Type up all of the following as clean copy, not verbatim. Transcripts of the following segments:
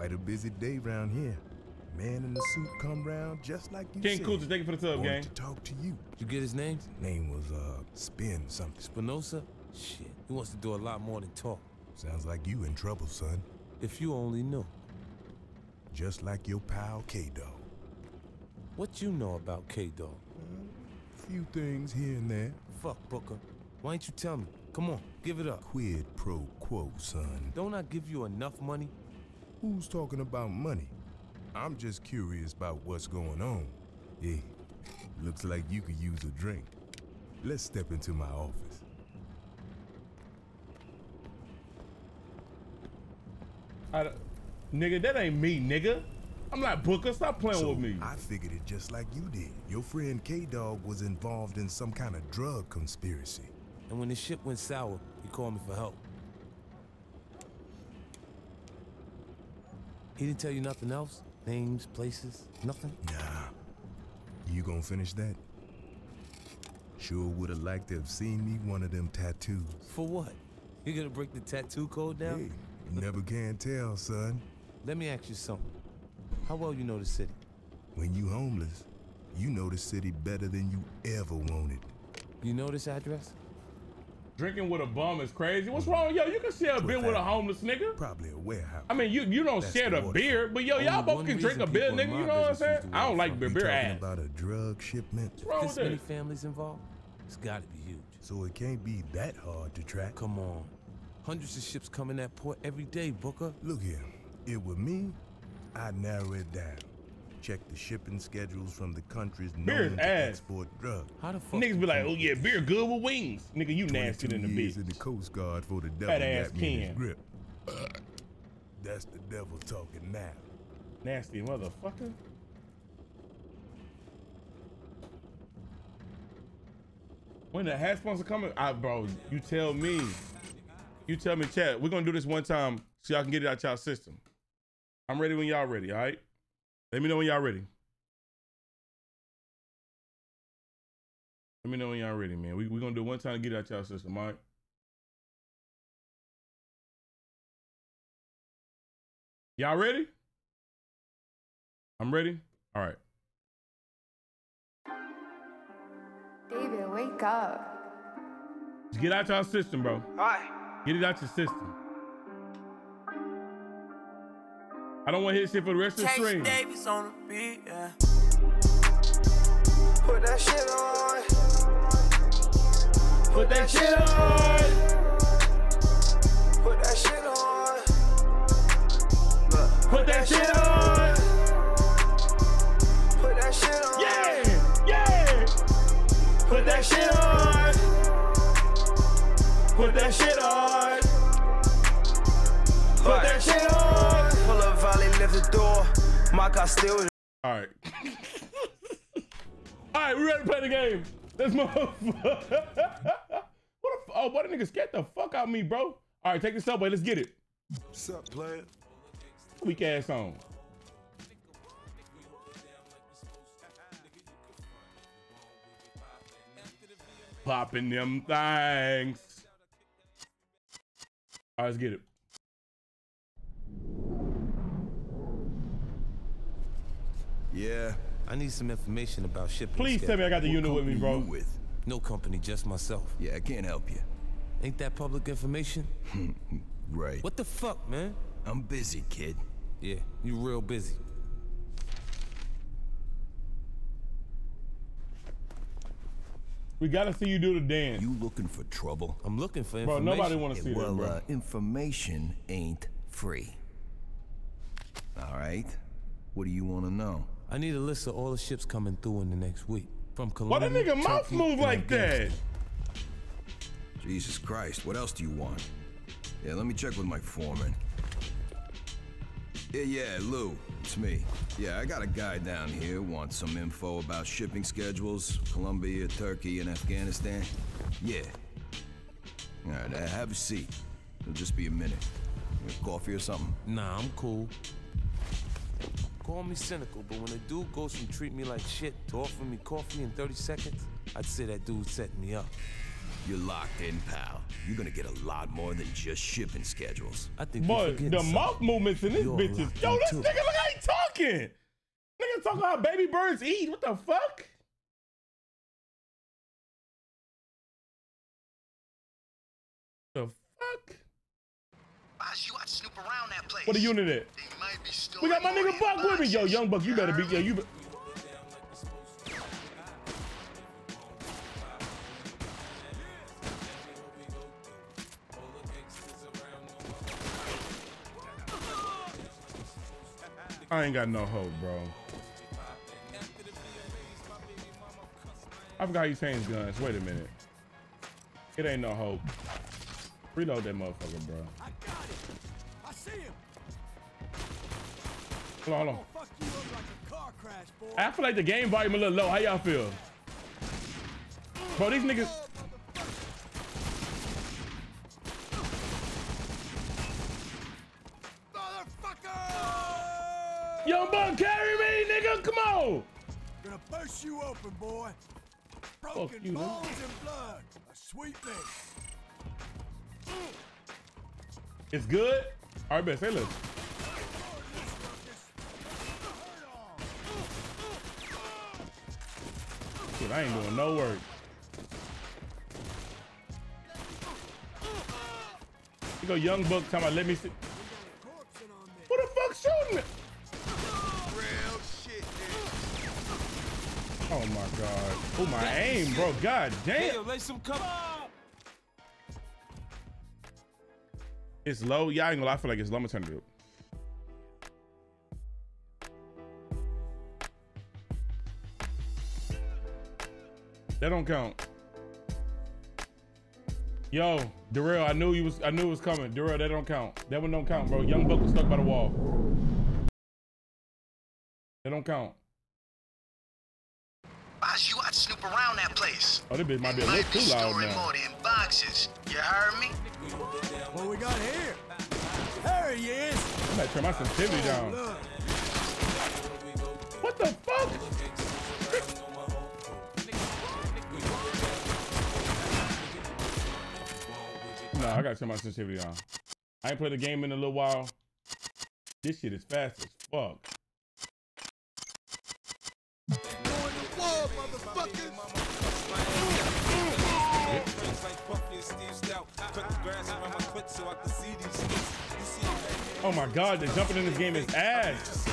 Quite a busy day round here. Man in the suit come round just like you King said. Cool, thank you for the tub, gang. Wanted to talk to you. You get his name? His name was Spin something. Spinoza? Shit, he wants to do a lot more than talk. Sounds like you in trouble, son. If you only knew. Just like your pal K-Dog. What you know about K-Dog? A few things here and there. Fuck, Booker. Why ain't you tell me? Come on, give it up. Quid pro quo, son. Don't I give you enough money? Who's talking about money? I'm just curious about what's going on. Hey, looks like you could use a drink. Let's step into my office. Nigga, that ain't me, nigga. I'm not Booker. Stop playing with me. I figured it just like you did. Your friend K-Dog was involved in some kind of drug conspiracy. And when the shit went sour, he called me for help. He didn't tell you nothing else? Names, places, nothing? Nah. You gonna finish that? Sure would have liked to have seen me one of them tattoos. For what? You gonna break the tattoo code down? Hey, you never can tell, son. Let me ask you something. How well you know the city? When you homeless, you know the city better than you ever wanted. You know this address? Drinking with a bum is crazy. What's wrong? Yo, you can share a beer with a homeless nigga. Probably a warehouse. I mean, you don't share the beer, but yo, y'all both can drink a beer, nigga. You know what I'm saying? I don't like beer. Beer ass. About a drug shipment. What's wrong with This many that? families involved? It's gotta be huge. So it can't be that hard to track. Come on. Hundreds of ships come in that port every day, Booker. Look here, it with me, I'd narrow it down. Check the shipping schedules from the countries known to export drugs. How the fuck? Niggas be like, oh yeah, beer good with wings. Nigga, you nasty than the years bitch. in the Coast Guard for the devil Fat ass got me in his Ken. grip. That's the devil talking now. Nasty motherfucker. When the hat sponsor coming, bro, you tell me. You tell me, chat. We're gonna do this one time so y'all can get it out y'all system. I'm ready when y'all ready, all right? Let me know when y'all ready. Let me know when y'all ready, man. We're gonna do it one time to get it out y'all system, all right? Y'all ready? I'm ready? All right. David, wake up. Just get out y'all system, bro. Hi. Get it out your system. I don't want to hit shit for the rest of the stream. Davis on the beat, yeah. Put that shit on. Put that shit on. Put that shit on. Put that shit on. Put that shit on. Yeah, yeah. Put that shit on. Put that shit on. Put that shit on. Pull up, volley, lift the door. My car still. All right. All right, we ready to play the game. Let's move. What a nigga scared the fuck out of me, bro. All right, take the subway. Let's get it. What's up, player? Weak ass song. Popping them things. All right, let's get it. Yeah. I need some information about shipping. Please tell me I got the unit with me, bro. No company, just myself. Yeah, I can't help you. Ain't that public information? Right. What the fuck, man? I'm busy, kid. Yeah, you real busy. We gotta see you do the dance. You looking for trouble? I'm looking for Bro, information. nobody wanna see well, that, bro. Information ain't free. All right. What do you want to know? I need a list of all the ships coming through in the next week. From Why Colombia, that nigga mouth Turkey, move and like that? Afghanistan. Jesus Christ, what else do you want? Yeah, let me check with my foreman. Yeah, Lou, it's me. Yeah, I got a guy down here, wants some info about shipping schedules, Colombia, Turkey, and Afghanistan. Yeah. All right, have a seat. It'll just be a minute. Coffee or something? Nah, I'm cool. Call me cynical, but when a dude goes from treat me like shit to offer me coffee in 30 seconds, I'd say that dude set me up. You're locked in, pal. You're gonna get a lot more than just shipping schedules. I think Boy, the mouth movements in this You're bitch is. locked Yo, in this too. nigga look how he talking. Nigga talking how baby birds eat. What the fuck? The fuck? Boss, you ought to snoop around that place. What a unit at? They might be We got my storing nigga more Buck with me. Yo, boxes. young Buck, you better be. Yo, you. I ain't got no hope, bro. I forgot how you change guns. Wait a minute. It ain't no hope. Reload that motherfucker, bro. I got it. I see him. Hold on, hold on. Oh, fuck you up like a car crash, boy. I feel like the game volume a little low. How y'all feel? Bro, these niggas. Motherfucker! Young Buck, carry me, nigga. Come on. Gonna burst you open, boy. Fuck Broken you, man. bones and blood. A sweet mix. It's good. All right, bet. Say less. Shit, I ain't doing no work. You go, Young Buck. Talking about let me see. Who the fuck shooting me? Real shit, Oh my god. Oh my aim, bro. God Hey, yo, damn. lay some cover. It's low. Yeah, I ain't gonna lie. I feel like it's low. I'm gonna turn it up. That don't count. Yo, Darrell, I knew it was coming. Darrell, that don't count. That one don't count, bro. Young Buck was stuck by the wall. That don't count. Boss, you ought to snoop around that place. Oh, this bitch might be a Might little be too loud storing now. more than boxes. You heard me? What we got here? There he is. I might turn my sensitivity down. Look. What the fuck? Nah, I gotta turn my sensitivity on. I ain't played the game in a little while. This shit is fast as fuck. Oh my god, the jumping in this game is ass.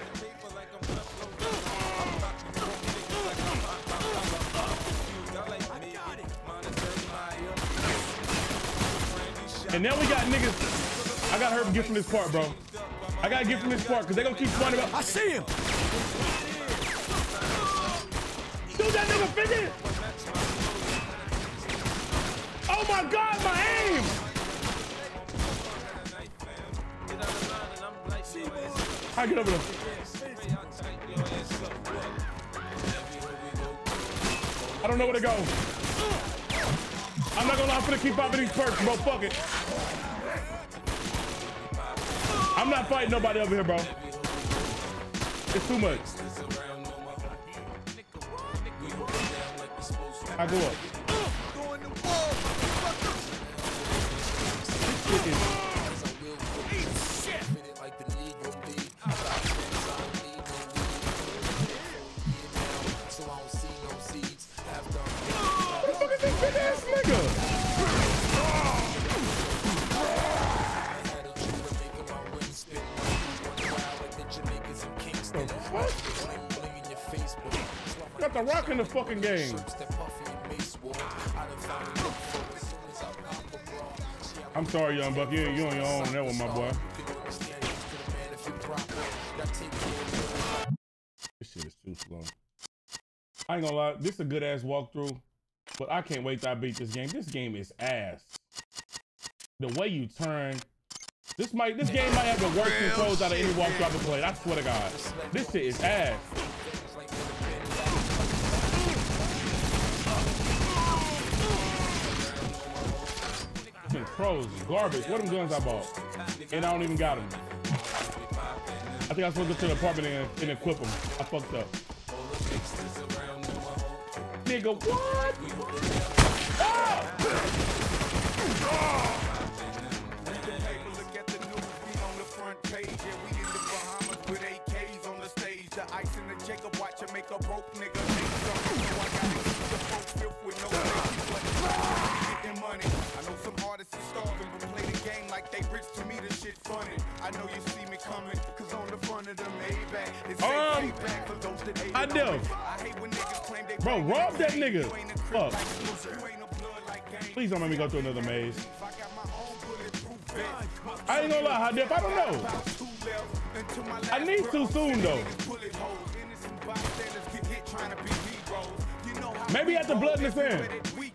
And now we got niggas. I gotta hurry get from this part, bro. I gotta get from this part because they gonna keep spawning up. I see him. Shoot that nigga, 50! Oh my god, my aim! I get over there. I don't know where to go. I'm not gonna lie, I'm gonna keep popping these perks, bro. Fuck it. I'm not fighting nobody over here, bro. It's too much. I go up. This shit is... Who the fuck is this big ass nigga? What? Got the rock in the fucking game. I'm sorry, Young Buck. You on your own on that one, my boy. This shit is too slow. I ain't gonna lie, this is a good ass walkthrough, but I can't wait till I beat this game. This game is ass. The way you turn, this game might have the worst controls out of any walkthrough I've ever played. I swear to God, this shit is ass. Controls, garbage. What them guns I bought? And I don't even got them. I think I was supposed to go to the apartment and equip them. I fucked up. Nigga, what? Look at the news, we on the front page. Yeah, we in the Bahamas with AKs on the stage. The ice in the Jacob watch you make a broke nigga. So I gotta keep the folks filled with no safety, but getting money. I know some artists are starving, but play the game like they rich. To me, this shit funny. I know you see me coming, cause on the front of the Maybach, it's payback for those that hate. I do. I hate when niggas claim they Bro, rob that nigga. You ain't a crip Fuck. like Lucy. You ain't a blood like Gang. Please don't make me go through another maze. If I got my own bulletproof vest, I ain't gonna lie, High Def, I don't know. I need to soon though. Maybe at the Blood in the Sand.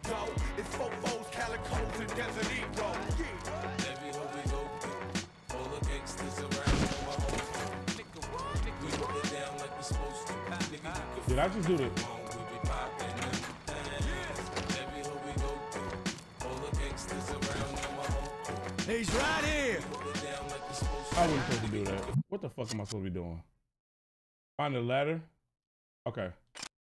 Did I just do this? He's right here. I wasn't supposed to do that. What the fuck am I supposed to be doing? Find the ladder? Okay.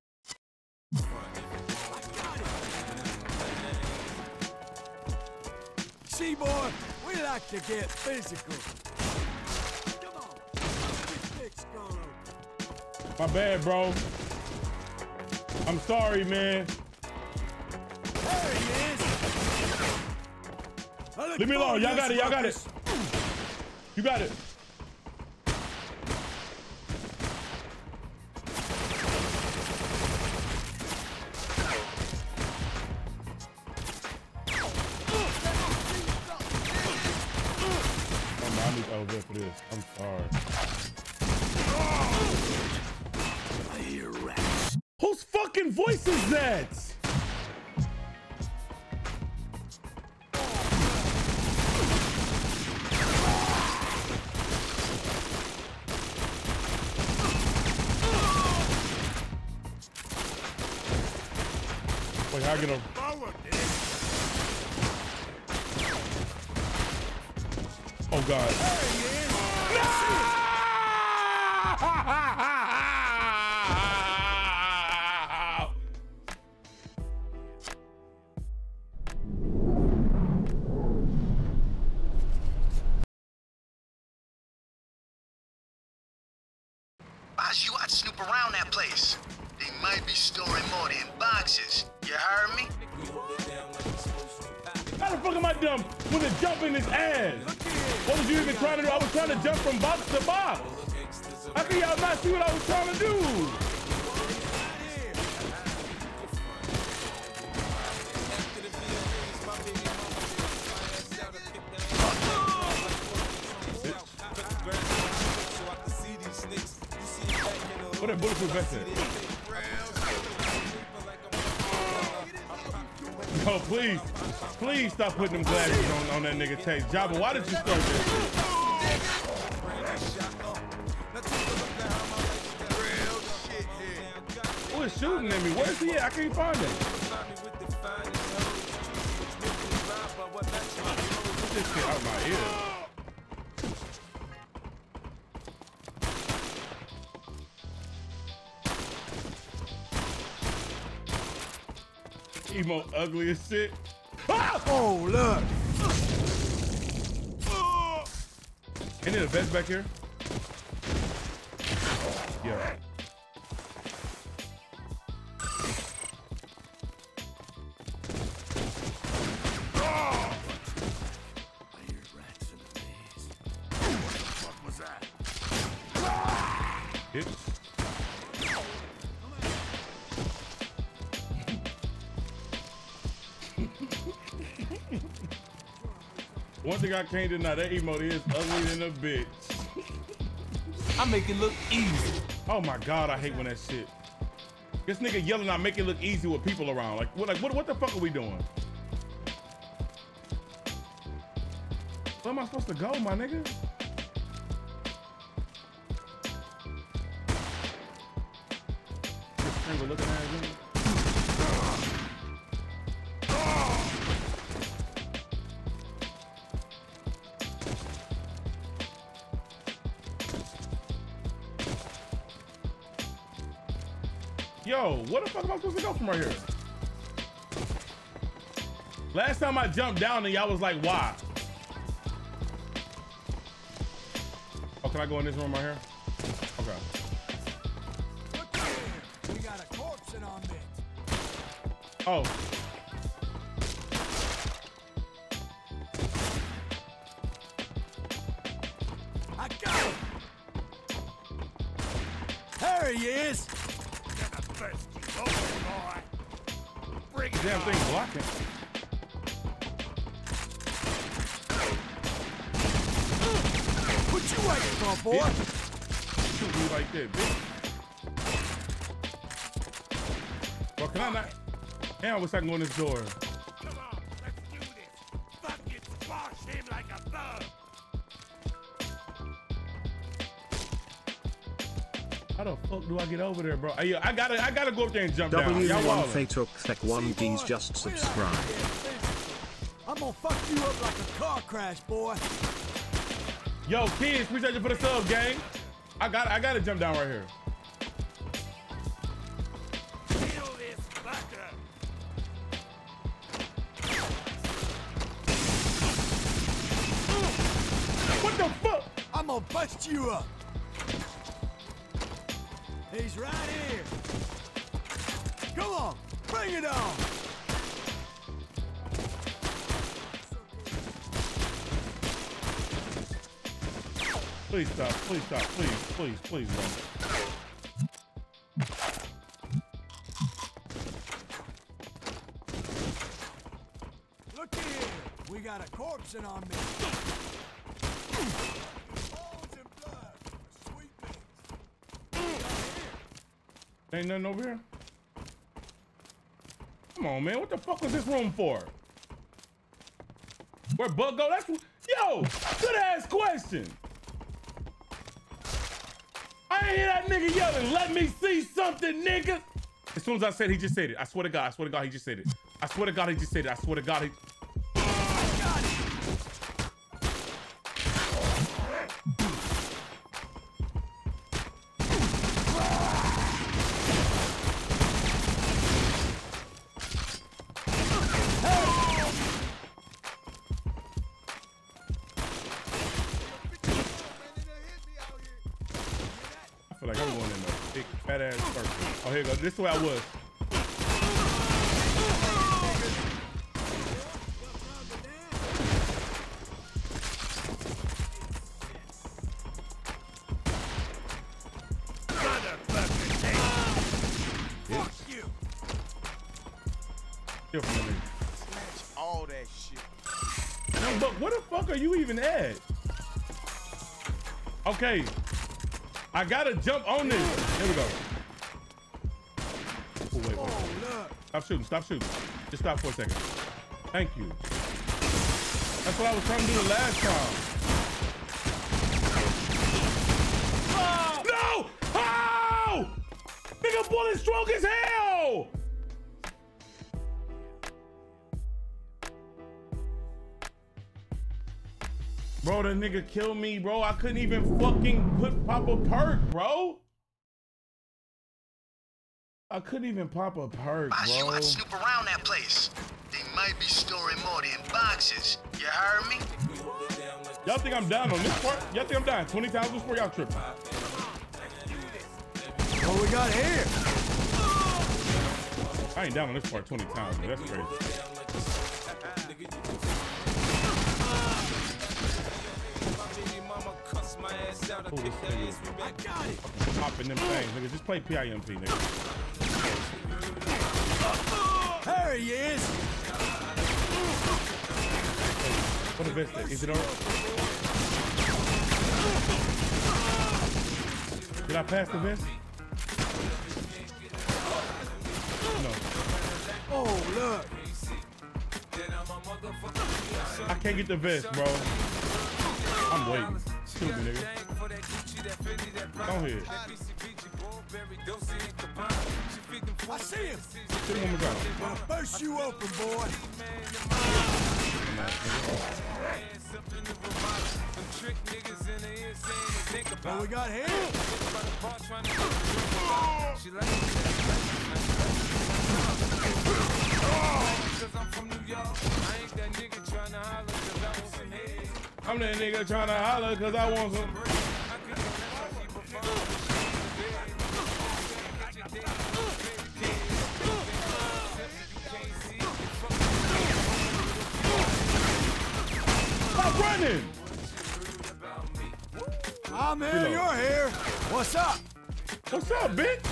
See, boy, we like to get physical. Come on. This gone. My bad, bro. I'm sorry, man. There he is. Leave me alone. Y'all got it. Y'all got it. You got it. Oh, no, I need to over for this. I'm sorry. I hear rats. Whose fucking voice is that? Wait, how I get him? Oh God. Boss, you ought to snoop around that place. They might be storing more than boxes. You heard me? How the fuck am I dumb when to jump in his ass? What was you even trying to do? I was trying to jump from box to box. How can y'all not see what I was trying to do? What that bulletproof vest at? Yo, please stop putting them glasses on that nigga taste. Jabba, why did you start that shit? Who is shooting at me? Where's he at? I can't find him. Get this shit out my ear. Emo ugly as shit. Ah! Oh, look. Ain't there a vest back here? Yeah. I hear rats in the maze. What the fuck was that? Hit. One thing I can't deny, that emote is ugly than a bitch. I make it look easy. Oh my God, I hate when that shit. This nigga yelling, I make it look easy with people around. Like what the fuck are we doing? Where am I supposed to go, my nigga? This finger looking at me. Yo, what the fuck am I supposed to go from right here? Last time I jumped down and y'all was like, why? Oh, can I go in this room right here? Okay. We got a corpse in our midst. Oh. I got him! There he is! Damn thing blocking. What you waiting for, boy? Shoot me like that, bitch. Bro, can I not? Damn, I wish I can go in this door. Come on, let's do this. Fucking squash him like a bug. How the fuck do I get over there, bro? Hey, I gotta go up there and jump down. Y'all W1 wildin'. Fatok Thek 1 G's just subscribed. I'm gonna fuck you up like a car crash, boy. Yo, kids, appreciate you for the sub, gang. I gotta jump down right here. Kill this fucker. What the fuck? I'm gonna bust you up. He's right here. Come on, bring it on. Please stop, please, bro. Look here, we got a corpse in our midst. Bones and blood, sweet mix. Ain't nothing over here? Come on, man. What the fuck was this room for? Where Bug go? That's yo, good ass question. I ain't hear that nigga yelling, let me see something, nigga. As soon as I said, he just said it. I swear to God, he just said it. I swear to God, he just said it. I swear to God, he... I feel like I'm going in a big fat ass circle. Oh, here you go. This is where I was. Fuck you. Still from the nigga. Snatch all that shit. No, but where the fuck are you even at? Okay. I gotta jump on this. Here we go. Oh, wait. Stop shooting. Just stop for a second. Thank you. That's what I was trying to do the last time. No! How? Nigga, bullet stroke as hell! Bro, the nigga killed me, bro. I couldn't even fucking pop a perk, bro. I couldn't even pop a perk, bro. I'd snoop around that place. They might be storing more in boxes. You heard me? Y'all think I'm down on this part? Y'all think I'm down 20 times before y'all tripping? What we got here? I ain't down on this part 20 times, man. That's crazy. Oh, this nigga. I got it. Popping them things, nigga. Just play PIMP, nigga. There he is. What a vest is it on? Did I pass the vest? No. Oh, look. I can't get the vest, bro. I'm waiting. Shoot me, nigga. Go ahead. I see him. Hit him one more time. Gonna burst you open, boy. What we got here? I'm that nigga trying to holler because I want some. Stop running! I'm here, you're here. What's up? What's up, bitch?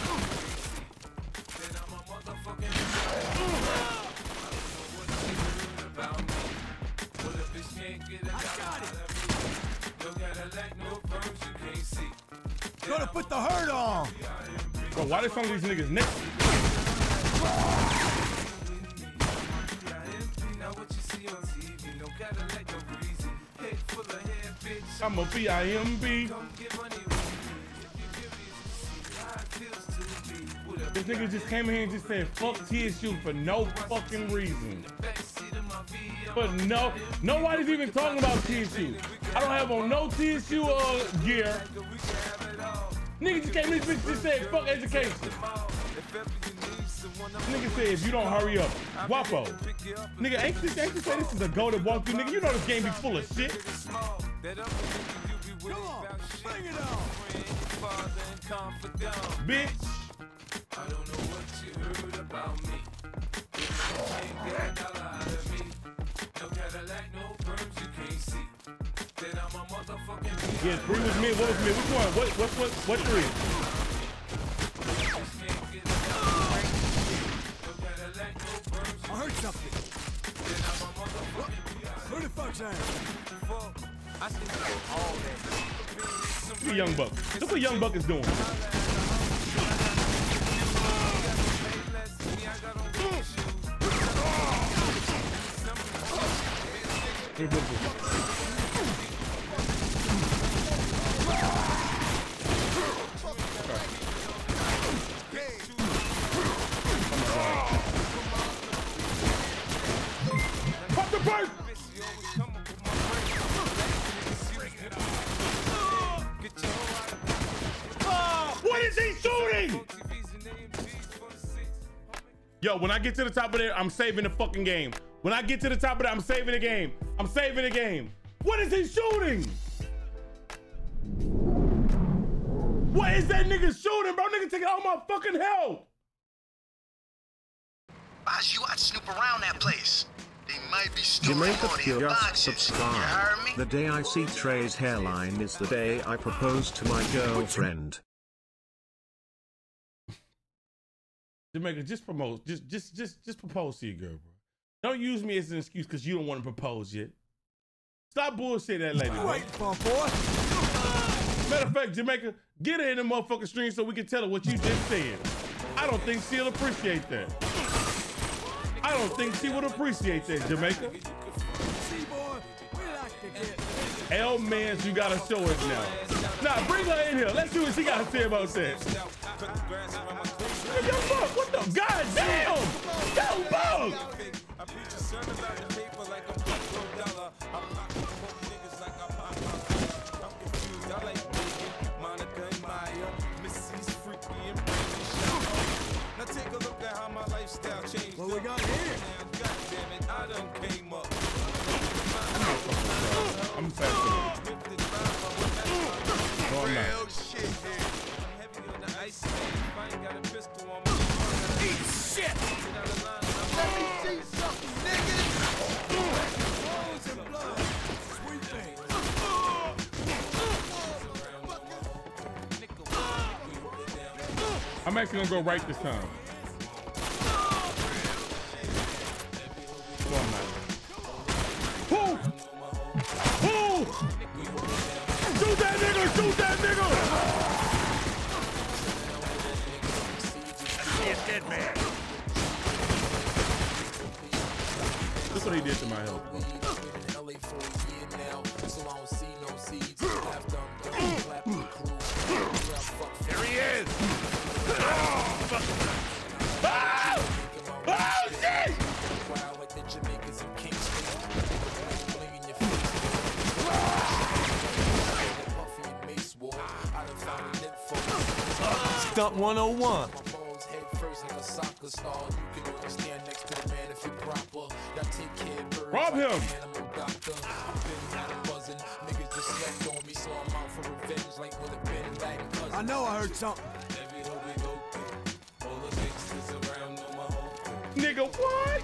Gonna put the hurt on. Bro, why did some of these niggas naked? I'm a B.I.M.B. This nigga just came in here and just said fuck TSU for no fucking reason. But no, nobody's even talking about TSU. I don't have on no TSU gear. Nigga just came in this bitch just said fuck education. Nigga said if you don't hurry up, Guapo. Nigga, ain't you say this is a go that walk through? Nigga, you know this game be full of shit. Come on, bring it on. Bitch. I don't know what you heard about me. No Cadillac, no perms you can't see. Then I'm a motherfucking Yeah, 3 was mid. What was mid? Which one? What 3? I heard something. Who the fuck's that? Look at Young Buck. Look what Young Buck is doing. Pop the bird! What is he shooting? Yo, when I get to the top of there, I'm saving the fucking game. When I get to the top of that, I'm saving the game. I'm saving the game. What is he shooting? What is that nigga shooting, bro? Nigga taking all my fucking health. Boss, you ought to snoop around that place. They might be storing Jamaica more in just boxes. You subscribe. heard me? The day I see Trey's hairline is the day I propose to my girlfriend. Jamaica, just promote. Just propose to your girl, bro. Don't use me as an excuse because you don't want to propose yet. Stop bullshit that lady, bro. Wait, boy. Matter of fact, Jamaica, get her in the motherfucking stream so we can tell her what you just said. I don't think she'll appreciate that. I don't think she would appreciate that, Jamaica. See, boy, we like to get L Mans, you gotta show us now. Nah, bring her in here. Let's see what she got to say about that. Hey, Young Buck, what the goddamn? Young Buck! Now take a look at how my lifestyle changed. what we got here. God damn it, I done came up. I'm fast. No, I'm not. I'm heavy on the ice, man. If I ain't got a pistol on me, Eat shit. let me see something, nigga. Bones and blood. Sweet thing. I'm actually gonna go right this time. No, I'm not. Who? Shoot that nigga! Shoot that nigga! Dead man. Look what he did to my health. There he is! Stunt 101. Rob him. I know I heard something. Nigga, what?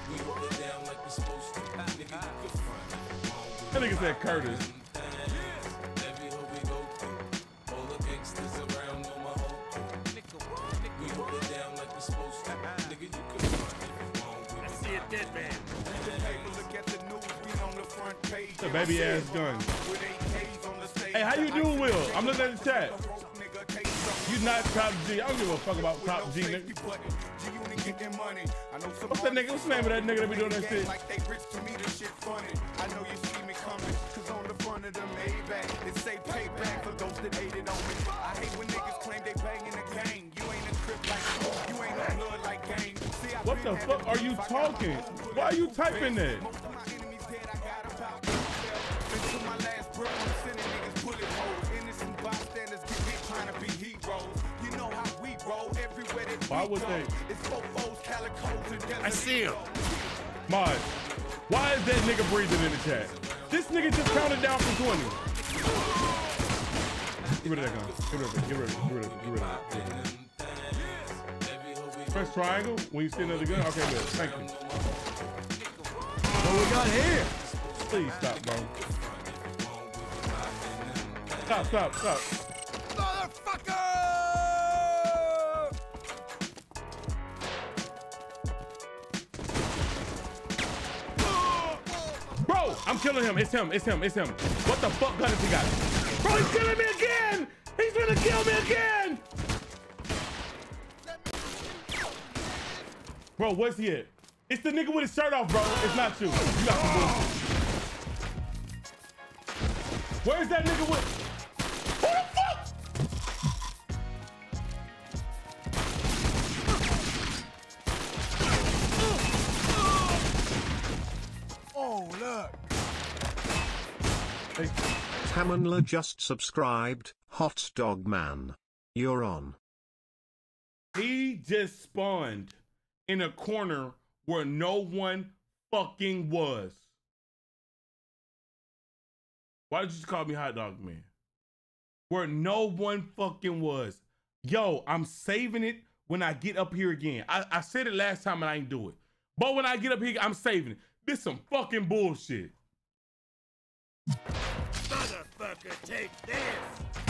That nigga said Curtis. The baby ass gun. Hey, how you doing, Will? I'm looking at the chat. You not Top G. I don't give a fuck about Top G, nigga. What's that nigga? What's the name of that nigga that be doing that shit? I know you see me coming, cause on the front of the Maybach, it say payback for those that hated on me. I hate when niggas claim they banging the gang. You ain't a crip like me, you ain't no blood like gang. What the fuck are you talking? Why are you typing that? Why would they? I see him. Mod, why is that nigga breathing in the chat? This nigga just counted down from 20. Get rid of that gun. Get rid of it. Get rid of it. Get rid of it. Get rid of it. Press triangle when you see another gun. Okay, good. Thank you. What we got here? Please stop, bro. Stop, stop, stop. Motherfucker! Bro, I'm killing him. It's him. It's him. It's him. What the fuck gun has he got? Bro, he's killing me again! He's gonna kill me again! Bro, where's he at? It's the nigga with his shirt off, bro. It's not you. You got some bullshit. Where's that nigga with? Who the fuck? Oh, look. Hey. Tamanla just subscribed. Hot dog man. You're on. He just spawned in a corner where no one fucking was. Why did you just call me hot dog man? Where no one fucking was. Yo, I'm saving it when I get up here again. I said it last time and I ain't do it. But when I get up here, I'm saving it. This some fucking bullshit. Motherfucker, take this.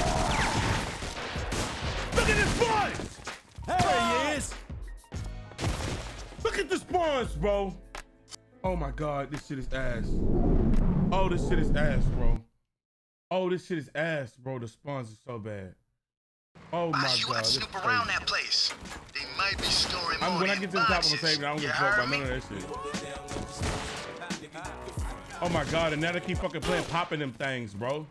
Look at this spawns! There he is. Look at the spawns, bro. Oh my God, this shit is ass. Oh, this shit is ass, bro. Oh, this shit is ass, bro. The spawns are so bad. Oh my You God. gotta snoop around that place. They might be storing more When I than get to the top, I'm boxes. gonna save it. I don't give a You fuck about heard me? none of that shit. Oh my God, and now they keep fucking playing, popping them things, bro.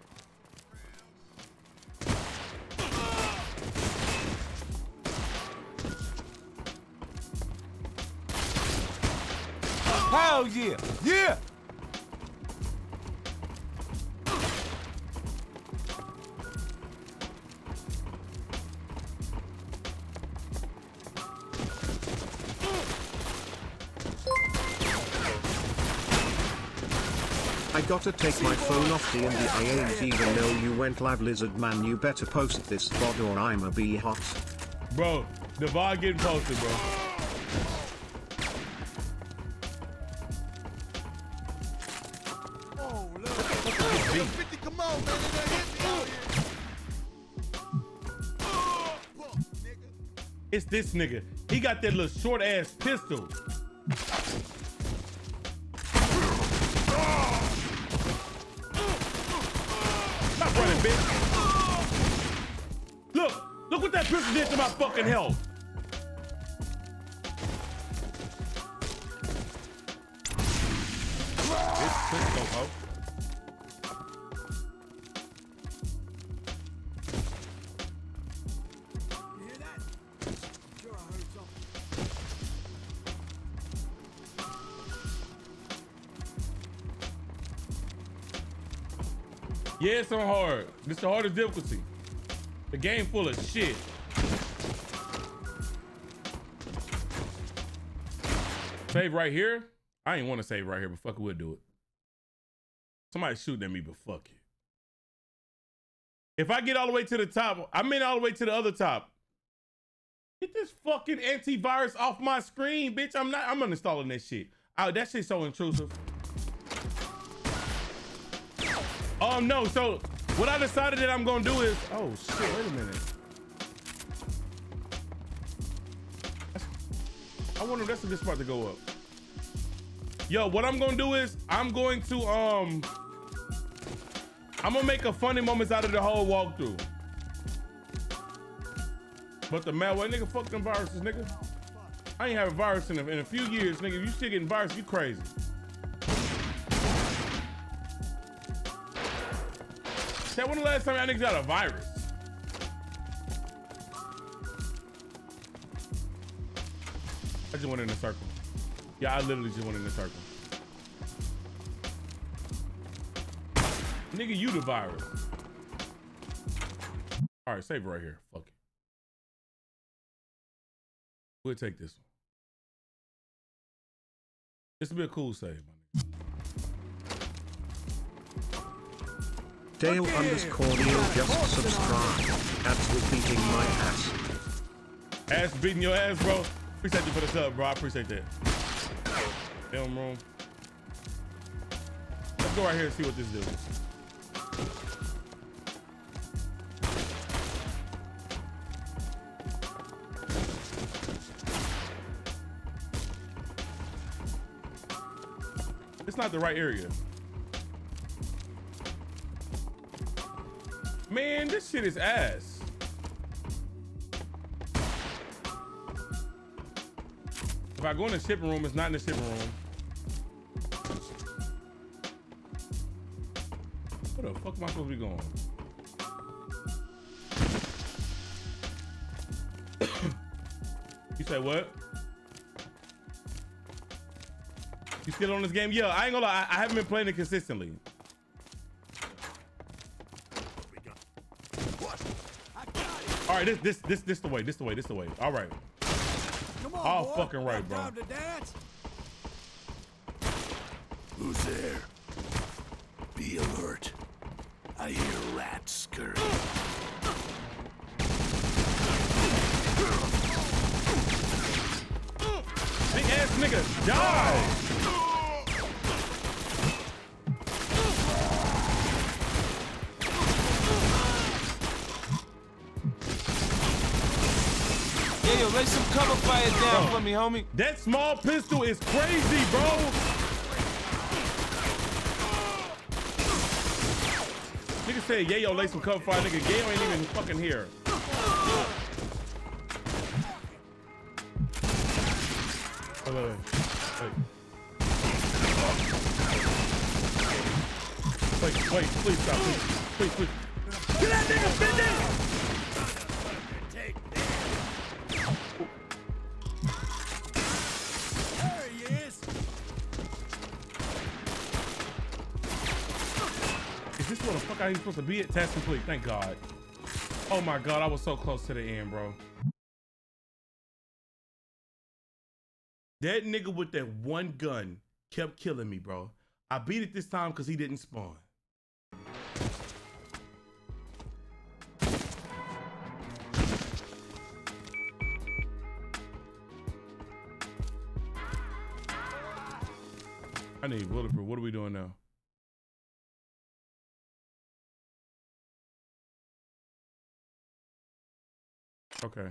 Hell yeah. Yeah. I gotta take my phone off D&D. I ain't even know you went live, lizard man. You better post this VOD or I'ma be hot. Bro, the VOD getting posted, bro. Oh, look. 50, come on, man. It's this nigga. He got that little short ass pistol. Stop running, bitch. Look what that pistol did to my fucking health. This pistol, ho. Yeah, it's on hard. This is the hardest difficulty. The game full of shit. Save right here? I ain't want to save right here, but fuck it, we'll do it. Somebody's shooting at me, but fuck it. If I get all the way to the top, I mean all the way to the other top. Get this fucking antivirus off my screen, bitch. I'm uninstalling that shit. Oh, that shit's so intrusive. No, so what I decided that I'm gonna do is, oh shit, wait a minute. I wonder if that's a good spot to go up. Yo, what I'm gonna do is I'm gonna make a funny moments out of the whole walkthrough. But the malware, nigga, fuck them viruses, nigga. I ain't have a virus in a few years, nigga. If you still getting virus, you crazy. Chat, when the last time y'all niggas got a virus? I just went in a circle. Yeah, I literally just went in a circle. Nigga, you the virus. All right, save it right here. Fuck it. We'll take this one. This will be a cool save, my nigga. Dale _Neil just subscribed. Ads was beating my ass. Ass beating your ass, bro. Appreciate you for the sub, bro. I appreciate that. Film room. Let's go right here and see what this does. It's not the right area. Man, this shit is ass. If I go in the shipping room, it's not in the shipping room. Where the fuck am I supposed to be going? You say what? You still on this game? Yeah, I ain't gonna lie, I haven't been playing it consistently. All right, this the way. All right. Come on, all boy. fucking right, bro. Time to dance. Who's there? Be alert. I hear rats scurry. Big ass nigga, die! Yeah, yo, lay some cover fire down for me, homie. That small pistol is crazy, bro. Nigga said, yeah, yo, lay some cover fire. Nigga, Yayo ain't even fucking here. Wait, please stop, please. Get that nigga, Finny! There he is. Is this where the fuck are you supposed to be at? Task complete, thank God. Oh my God, I was so close to the end, bro. That nigga with that one gun kept killing me, bro. I beat it this time because he didn't spawn. I need bulletproof. What are we doing now? Okay.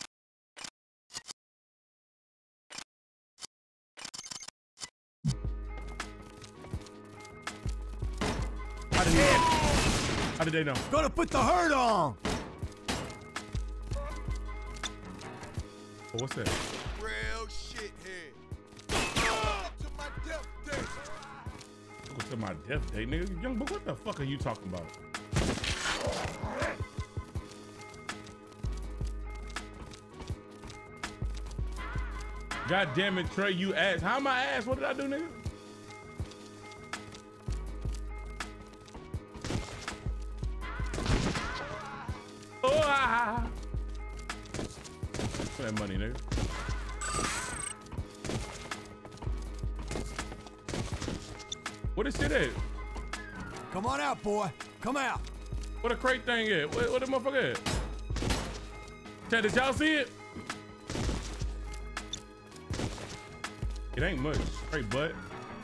How did they know? Gonna put the hurt on. Oh, what's that? Real shit here. To my death day. What's to my death day, nigga? Young boy, what the fuck are you talking about? God damn it, Trey, you ass. How am I ass? What did I do, nigga? Oh, that money, nigga. Where this shit at? Come on out, boy. Come out. What a crate thing at? What the motherfucker at? Chad, did y'all see it? It ain't much. Straight butt.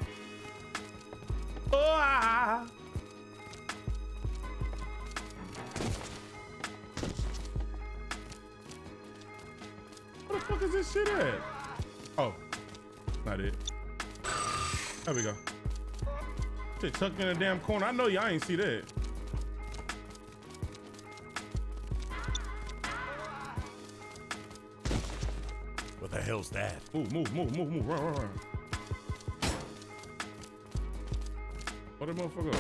Oh, ah. What the fuck is this shit at? Oh, not it. There we go. Shit tucked in a damn corner. I know y'all ain't see that. What the hell's that? Move. Run. What the motherfucker?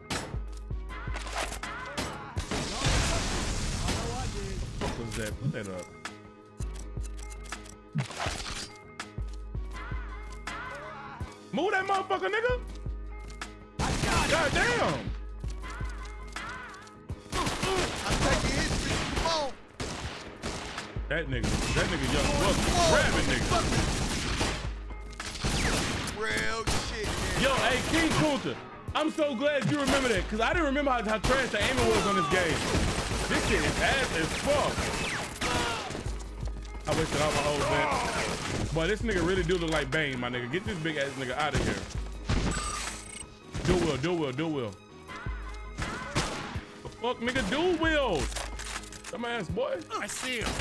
What was that? Put that up. Move that motherfucker, nigga. God damn. I'm taking his shit. Come on. That nigga young buck grabbing nigga. Real shit, man. Yo, hey, King Kunta, I'm so glad you remember that, because I didn't remember how trash the aiming was on this game. This shit is ass as fuck. I wasted all my old bet. Boy, this nigga really do look like Bane, my nigga. Get this big ass nigga out of here. Do will. The fuck, nigga, do will. Dumbass boy. I see him.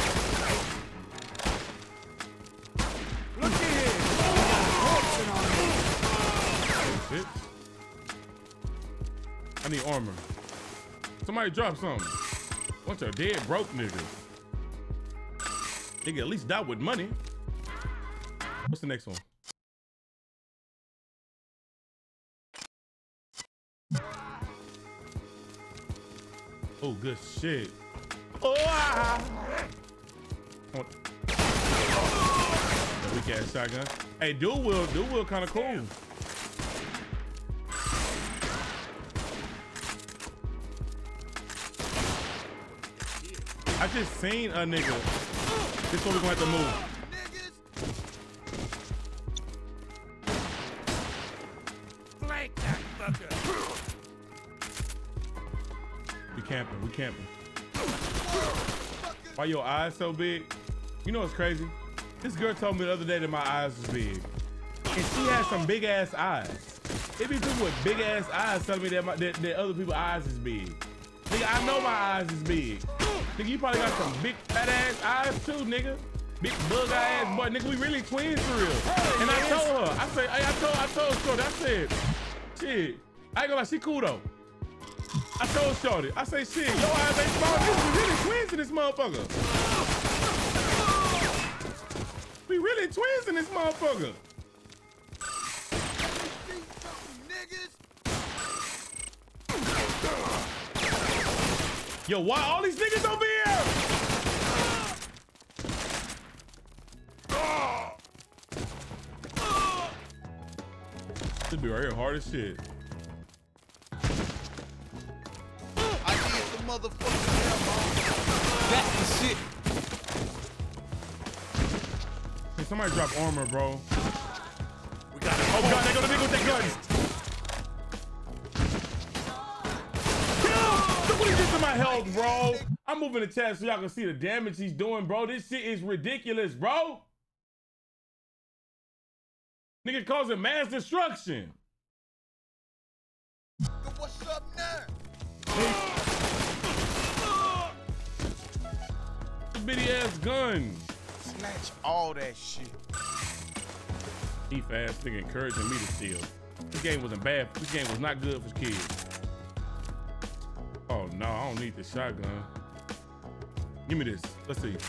Look at him. Bitch. I need armor. Somebody drop something. Bunch of dead broke niggas. They can at least die with money. What's the next one? Oh, good shit. Oh, ah. Weak ass shotgun. Hey, dual wheel kind of cool. I just seen a nigga. This one we're gonna have to move. Flank that fucker. We camping. Why your eyes so big? You know what's crazy? This girl told me the other day that my eyes was big. And she has some big ass eyes. It be people with big ass eyes telling me that other people's eyes is big. Nigga, I know my eyes is big. Nigga, you probably got some big fat ass eyes too, nigga. Big bug eye ass boy. Nigga, we really twins for real. And I told her, I told Shorty, I said, shit, I ain't gonna lie, she cool though. I told Shorty, I say, shit, your eyes ain't small. Nigga, we really twins in this motherfucker. We really twins in this motherfucker. Yo, why all these niggas over here? This be right here hard as shit. I need the motherfucking hell, that's the shit. Hey, somebody drop armor, bro. We got it. Oh god, they gonna be with their guns. Look what he did to my health, bro. I'm moving the chat so y'all can see the damage he's doing, bro. This shit is ridiculous, bro. Nigga causing mass destruction. What's up now? Bitty ass gun. Snatch all that shit. He fast nigga encouraging me to steal. This game wasn't bad. This game was not good for kids. Oh no, I don't need this shotgun. Give me this. Let's see.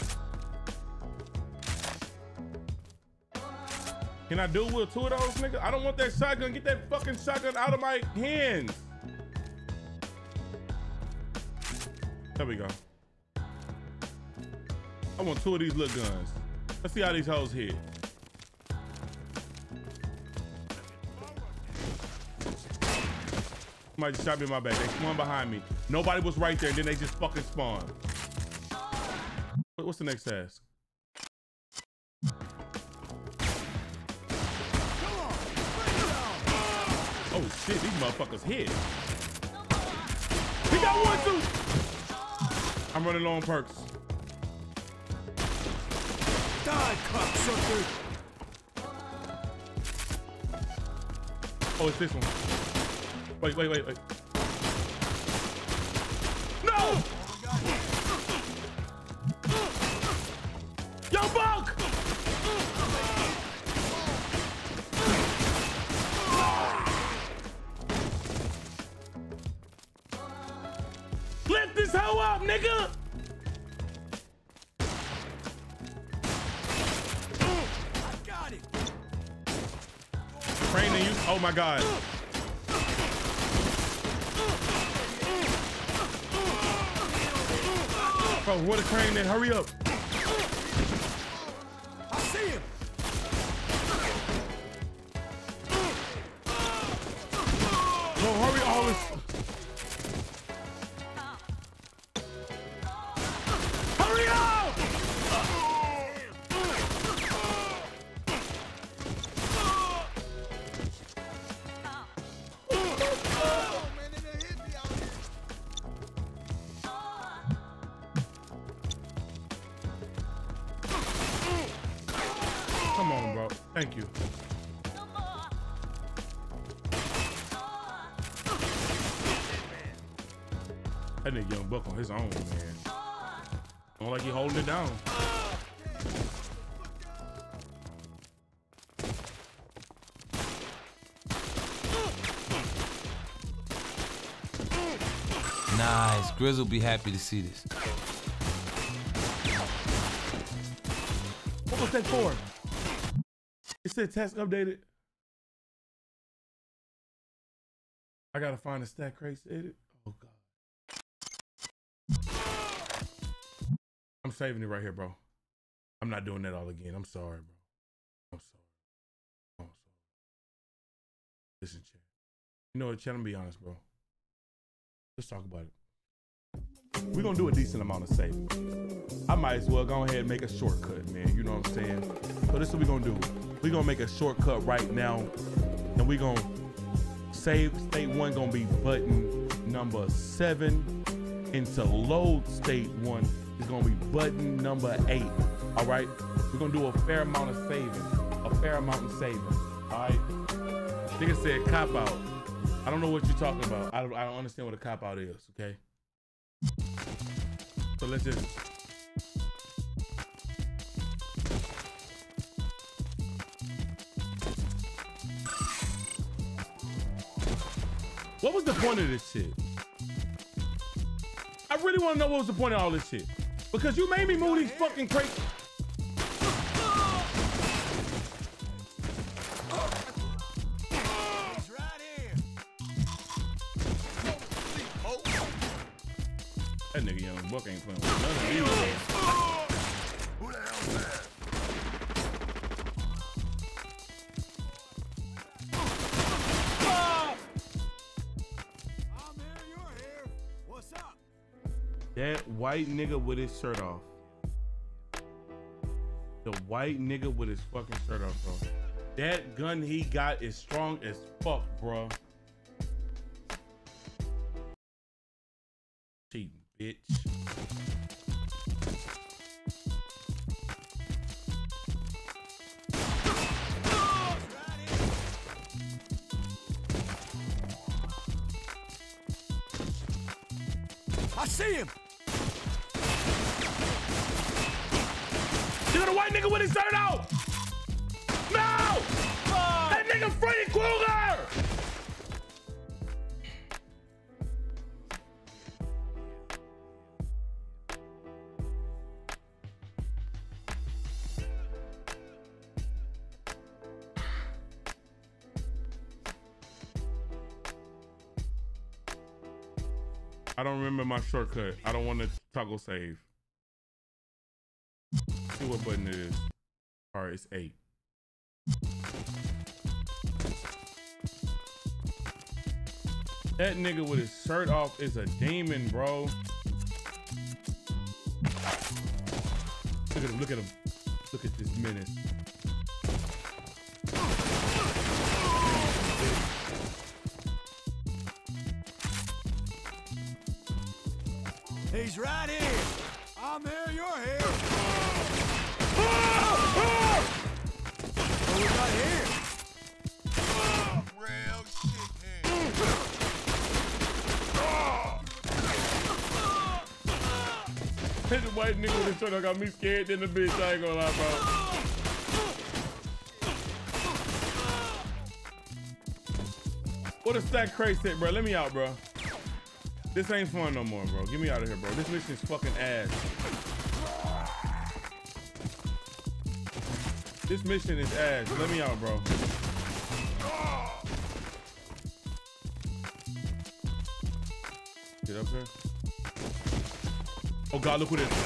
Can I dual wheel two of those, nigga? I don't want that shotgun. Get that fucking shotgun out of my hands. There we go. I want two of these little guns. Let's see how these hoes hit. Somebody just shot me in my back. They spawned behind me. Nobody was right there, and then they just fucking spawned. What's the next task? Oh shit, these motherfuckers hit. He got one too. I'm running low on perks. Die, cocksucker! Oh, it's this one. Wait. No! Yo, Buck! Lift this hoe up, nigga! I got it! Training you. Oh my God. Bro, what a crane then. Hurry up. I see him! Bro, hurry all this. Hurry up! Come on, bro. Thank you. That nigga Young Buck on his own, man. Don't like he holding it down. Nice. Grizz will be happy to see this. What was that for? It said task updated. I gotta find a stack crates edit. Oh God. I'm saving it right here, bro. I'm not doing that all again. I'm sorry, bro. I'm sorry. I'm sorry. Listen, chat. You know what, chat? I'm gonna be honest, bro. Let's talk about it. We're gonna do a decent amount of saving. I might as well go ahead and make a shortcut, man. You know what I'm saying? So this is what we're gonna do. We're gonna make a shortcut right now, and we're gonna save state 1 gonna be button number 7 into load state 1 is gonna be button number 8. All right, we're gonna do a fair amount of saving, all right. Nigga said cop out. I don't know what you're talking about. I don't understand what a cop out is. Okay, so let's just. What was the point of this shit? I really want to know what was the point of all this shit. Because you made me move these fucking crates. That nigga Young Buck ain't playing with none of these. Who the hell's that? That white nigga with his shirt off. The white nigga with his fucking shirt off, bro. That gun he got is strong as fuck, bro. Cheating, bitch. I see him! You got a white nigga with his shirt off! No! That nigga Freddy Krueger! I don't remember my shortcut. I don't want to toggle save. See what button it is. All right, it's 8. That nigga with his shirt off is a demon, bro. Look at him, look at him. Look at this menace. He's right here. I'm here, you're here. What we got here? Real shit here. This white nigga with his shirt on got me scared than the bitch. I ain't gonna lie, bro. What a stack crate set, bro. Let me out, bro. This ain't fun no more, bro. Get me out of here, bro. This mission is fucking ass. This mission is ass. Let me out, bro. Get up here. Oh God, look what it is.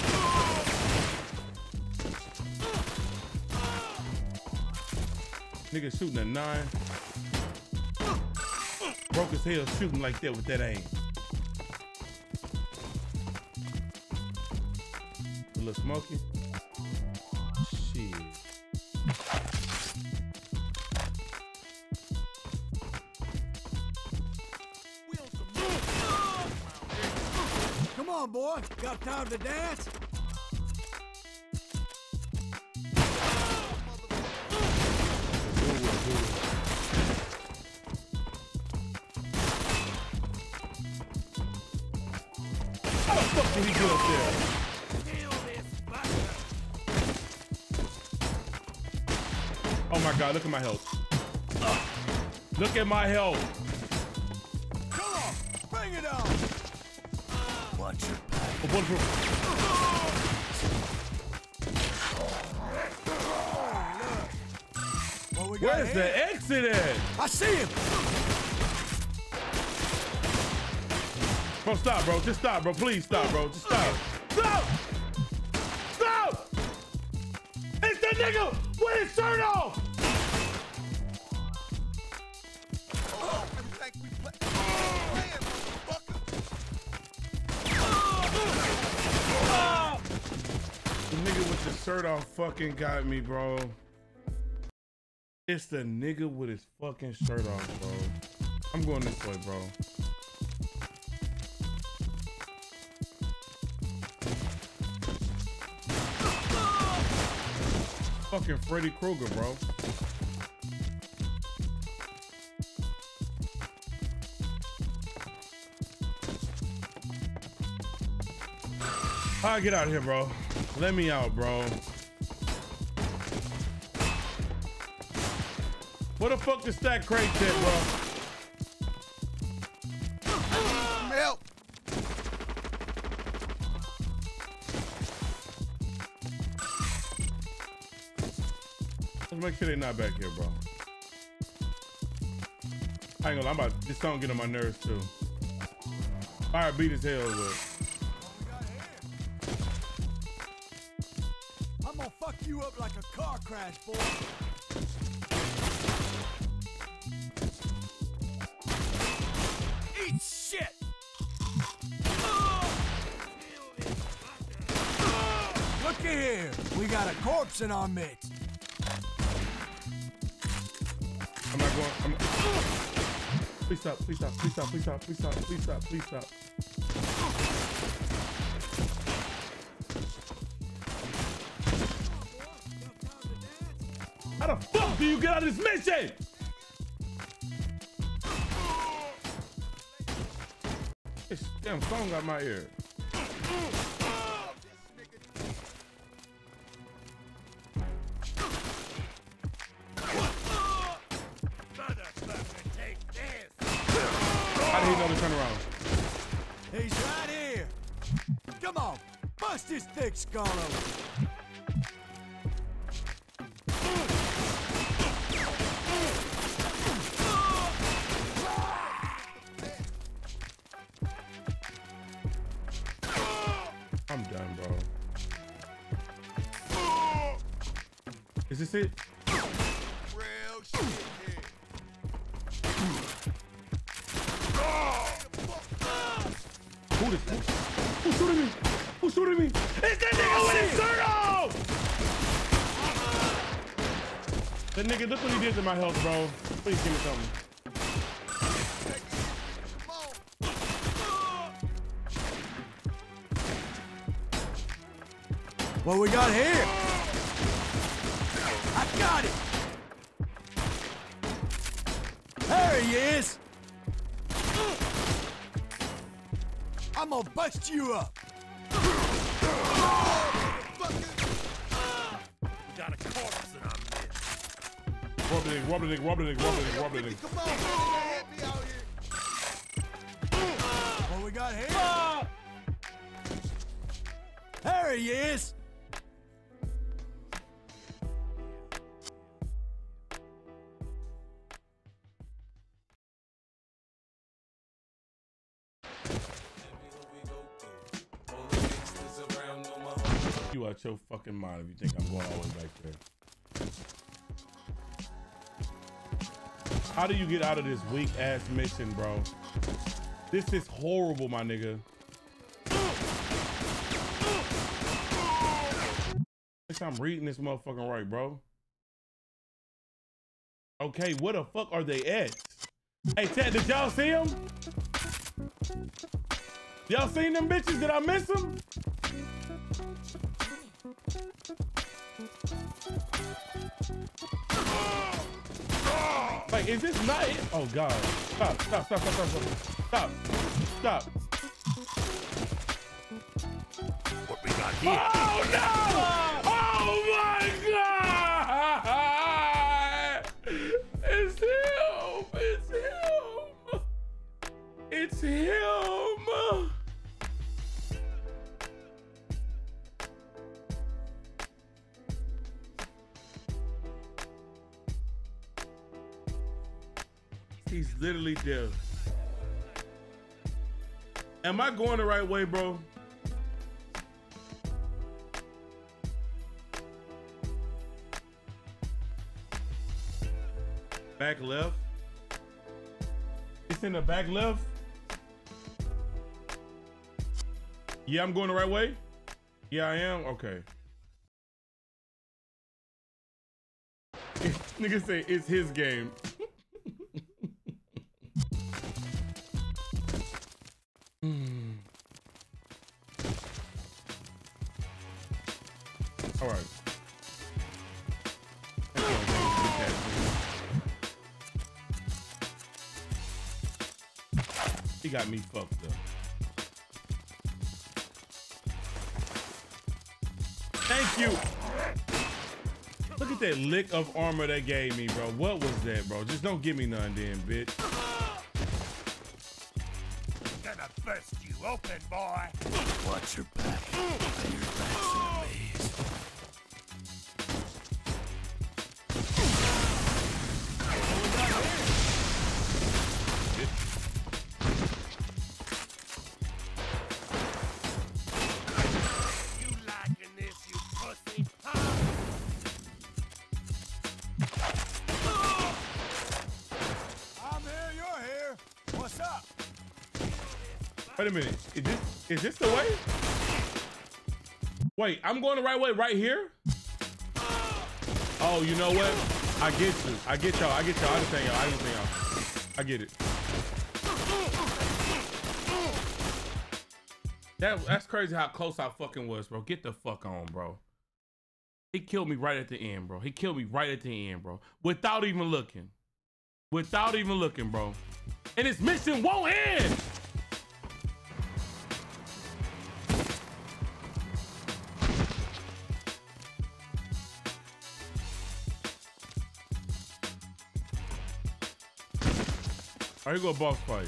Nigga shooting a 9. Broke his hell shooting like that with that aim. A little smoky. Shit. Come on, boy. Got time to dance? How the fuck did he get up there? Oh my God, look at my health. Look at my health. Come on, bring it on. Watch your Oh, bulletproof. What we got Where's here? the exit at? I see him. Bro, stop, bro. Just stop, bro. Please stop, bro. Just stop. Stop! Stop! It's the nigga with his shirt off! Oh, you think we play? The nigga with the shirt off fucking got me, bro. It's the nigga with his fucking shirt off, bro. I'm going this way, bro. Fucking Freddy Krueger, bro. How I get out of here, bro? Let me out, bro. What the fuck the stack crate at, bro? Help! Let's make sure they're not back here, bro. I ain't gonna lie, this song get on my nerves too. Fire beat as hell, but. I'm gonna fuck you up like a car crash, boy. Eat shit! Look here, we got a corpse in our midst. I'm not going. Please stop, please stop, please stop, please stop, please stop, please stop, please stop. How the fuck do you get out of this mission? This damn song got my ear. How did he know to turn around? He's right here. Come on, bust his thick skull open. I'm done, bro. Is this it? Real shit here. Who shooting me? Who's shooting me? It's that nigga with his shirt off! That nigga, look what he did to my health, bro. Please give me something. What we got here? I got it! There he is! I'm gonna bust you up! We got a corpse in our midst. Wobbling. Come on, man, help me out here. What we got here? There he is! You out your fucking mind if you think I'm going all the way back there. How do you get out of this weak ass mission, bro? This is horrible, my nigga. Guess I'm reading this motherfucking right, bro. Okay, where the fuck are they at? Hey, chat, did y'all see them? Y'all seen them bitches? Did I miss them? Like, is this not it? Oh God. Stop. What we got here? Oh no! Oh my God! It's him! It's him! He's literally there. Am I going the right way, bro? Back left. It's in the back left. Yeah, I'm going the right way. Yeah, I am. Okay. Nigga say it's his game. All right. He got me fucked up. Thank you. Look at that lick of armor they gave me, bro. What was that, bro? Just don't give me none then, bitch. Gonna burst you open, boy. Watch your back. Your back's in a maze. You liking this, you pussy? I'm here, you're here. What's up? Wait a minute. Is this the way? Wait, I'm going the right way right here? Oh, you know what? I get you. I get y'all. I understand y'all. I get it. That's crazy how close I fucking was, bro. Get the fuck on, bro. He killed me right at the end, bro. Without even looking. Bro. And his mission won't end. All right, here go boss fight.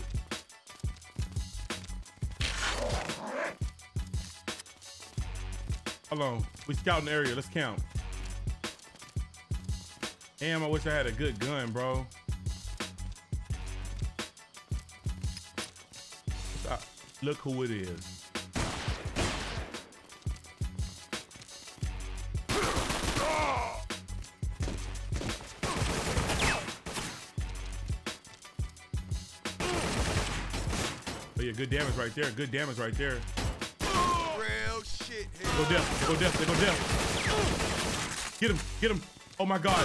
Hold on, we scouting the area. Let's count. Damn, I wish I had a good gun, bro. Look who it is. Oh yeah, good damage right there. Real shit here. Go death. Get him. Oh my God.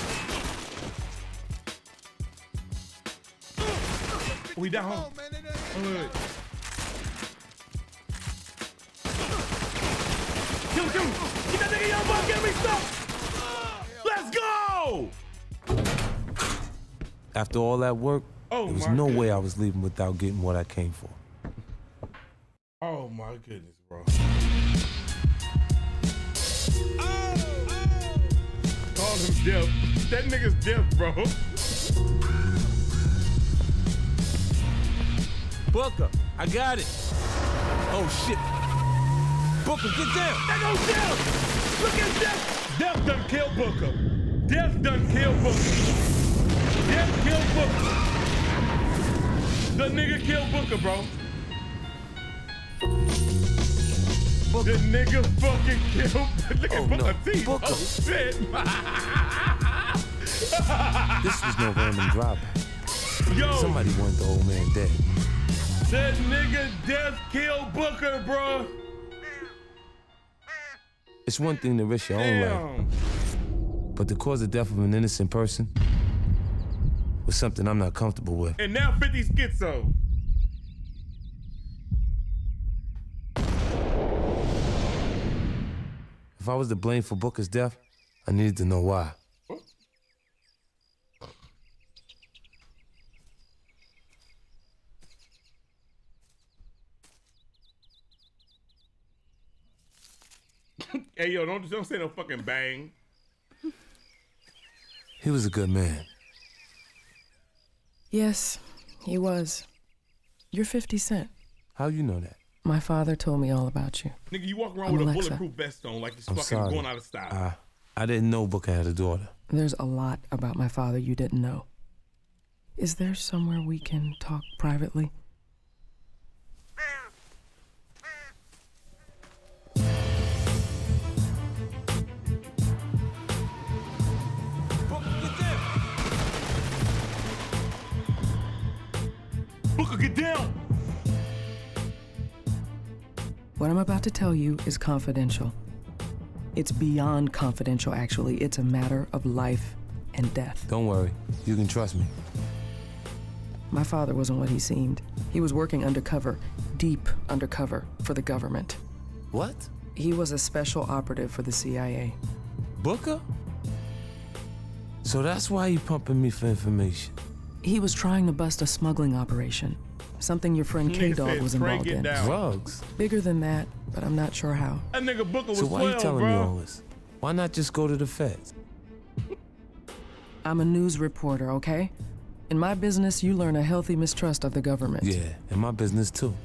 We down home. Wait. Kill him. Get that nigga Young Buck, get me stuff. Let's go. After all that work, Oh, there was my no way I goodness. was leaving without getting what I came for. Oh my goodness, bro. Call him Dip. That nigga's Dip, bro. Booker, I got it. Oh shit. Booker, get down. There goes Dip. Look at Dip. Dip done killed Booker. Dip done killed Booker. Dip killed Booker. The nigga killed Booker, bro. The nigga fucking killed. Look at Booker T. Booker. Oh shit. This was no random drive. Yo. Somebody wanted the old man dead. That nigga Death killed Booker, bro. It's one thing to risk your own life, but to cause the death of an innocent person was something I'm not comfortable with. And now 50 schizo. If I was to blame for Booker's death, I needed to know why. Hey, yo, don't say no fucking bang. He was a good man. Yes, he was. You're 50 Cent. How you know that? My father told me all about you. Nigga, you walk around I'm with Alexa. a bulletproof vest on like it's I'm fucking sorry. going out of style. I didn't know Booker had a daughter. There's a lot about my father you didn't know. Is there somewhere we can talk privately? Booker, get down! What I'm about to tell you is confidential. It's beyond confidential, actually. It's a matter of life and death. Don't worry, you can trust me. My father wasn't what he seemed. He was working undercover, deep undercover, for the government. What? He was a special operative for the CIA. Booker? So that's why you pumping me for information. He was trying to bust a smuggling operation, something your friend Nigga K-Dog said, was "Trey, involved get in. down." Drugs? Bigger than that, but I'm not sure how. That nigga Booker was So why 12, you telling bro. me all this? Why not just go to the feds? I'm a news reporter, okay? In my business, you learn a healthy mistrust of the government. Yeah, in my business too.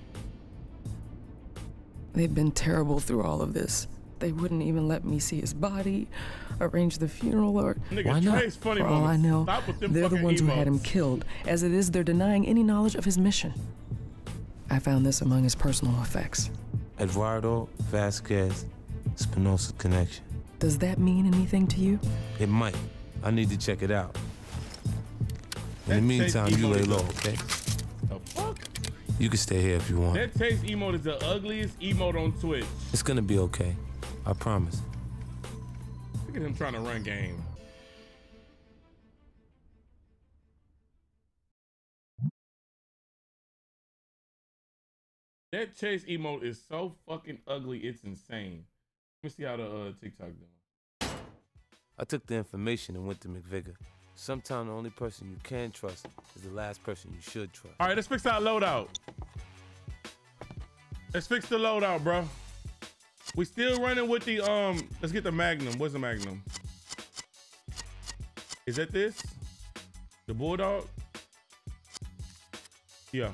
They've been terrible through all of this. They wouldn't even let me see his body, arrange the funeral, or... Nigga, Why not? Trey's funny For all I moments. know, Stop with them they're the fucking ones who had him emotes. killed. As it is, they're denying any knowledge of his mission. I found this among his personal effects. Eduardo Vasquez Spinoza connection. Does that mean anything to you? It might. I need to check it out. In the meantime, you lay low, okay? The fuck? You can stay here if you want. That taste emote is the ugliest emote on Twitch. It's gonna be okay. I promise. Look at him trying to run game. That chase emote is so fucking ugly, it's insane. Let me see how the TikTok doing. I took the information and went to McVicker. Sometimes the only person you can trust is the last person you should trust. All right, let's fix our loadout. Let's fix the loadout, bro. We still running with the let's get the Magnum. What's the Magnum? Is that this? The Bulldog? Yeah.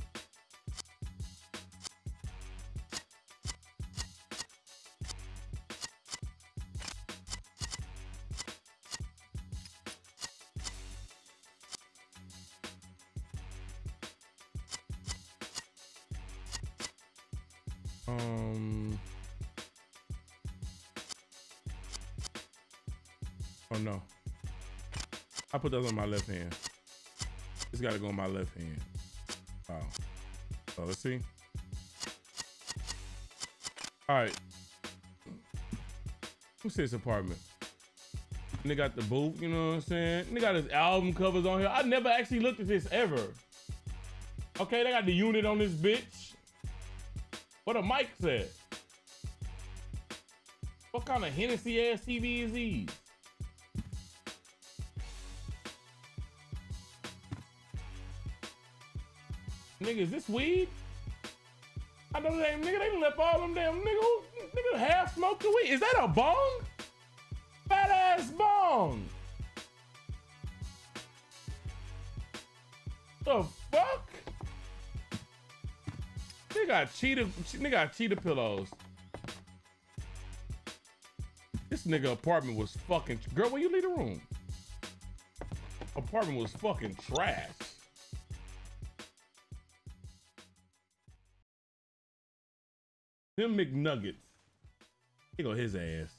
Oh no. I put those on my left hand. It's gotta go on my left hand. Wow. So let's see. All right. Who says apartment? And they got the booth, you know what I'm saying? And they got his album covers on here. I never actually looked at this ever. Okay, they got the unit on this bitch. What a mic said. What kind of Hennessy ass TV is these? Nigga, is this weed? I know that nigga, they left all them damn nigga half smoked the weed. Is that a bong? Fat ass bong. The fuck? They got cheetah pillows. This nigga apartment was fucking, girl, when you leave the room? Apartment was fucking trash. Them McNuggets. Here go his ass.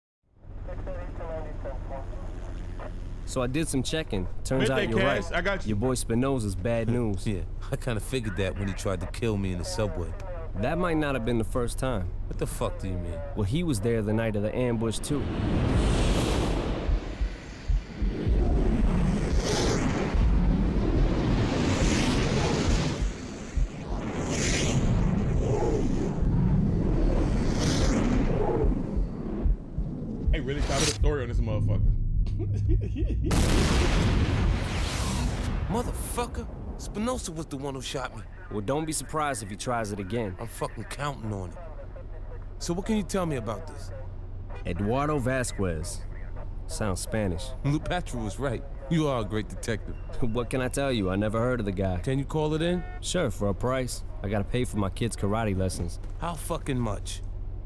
So I did some checking. Turns out you're right. I got you. Your boy Spinoza's bad news. Yeah, I kind of figured that when he tried to kill me in the subway. That might not have been the first time. What the fuck do you mean? Well, he was there the night of the ambush, too. Hey, really tell me the story on this motherfucker. Motherfucker, Spinoza was the one who shot me. Well, don't be surprised if he tries it again. I'm fucking counting on it. So what can you tell me about this? Eduardo Vasquez. Sounds Spanish. Lupatra was right. You are a great detective. What can I tell you? I never heard of the guy. Can you call it in? Sure, for a price. I gotta pay for my kids' karate lessons. How fucking much?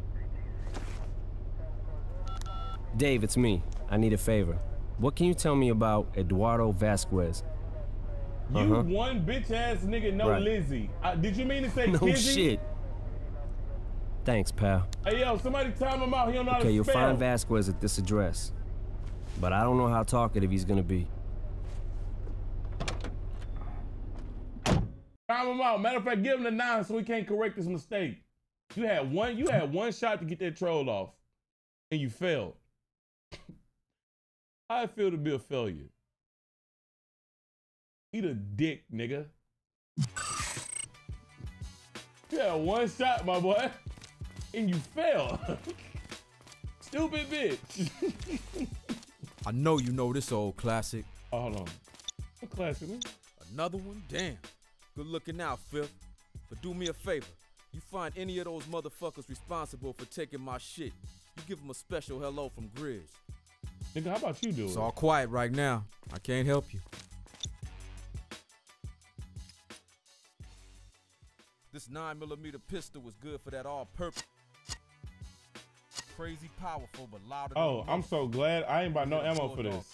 Dave, it's me. I need a favor. What can you tell me about Eduardo Vasquez? You one bitch ass nigga, no Lizzie. Did you mean to say no Kizzy? Shit. Thanks, pal. Hey yo, somebody time him out. He don't know how to Okay, you'll spell. find Vasquez at this address. But I don't know how talkative he's gonna be. Time him out. Matter of fact, give him the 9 so he can't correct his mistake. You had one shot to get that troll off, and you failed. How I feel to be a failure? Eat a dick, nigga. You had one shot, my boy, and you failed. Stupid bitch. I know you know this old classic. Oh, hold on. What classic, man? Another one? Damn. Good looking out, Fifth. But do me a favor. You find any of those motherfuckers responsible for taking my shit, you give them a special hello from Grizz. Nigga, how about you do it? It's all quiet right now. I can't help you. This 9mm pistol was good for that all-purpose. Crazy powerful, but louder than Oh, I'm so glad I ain't bought no ammo for this.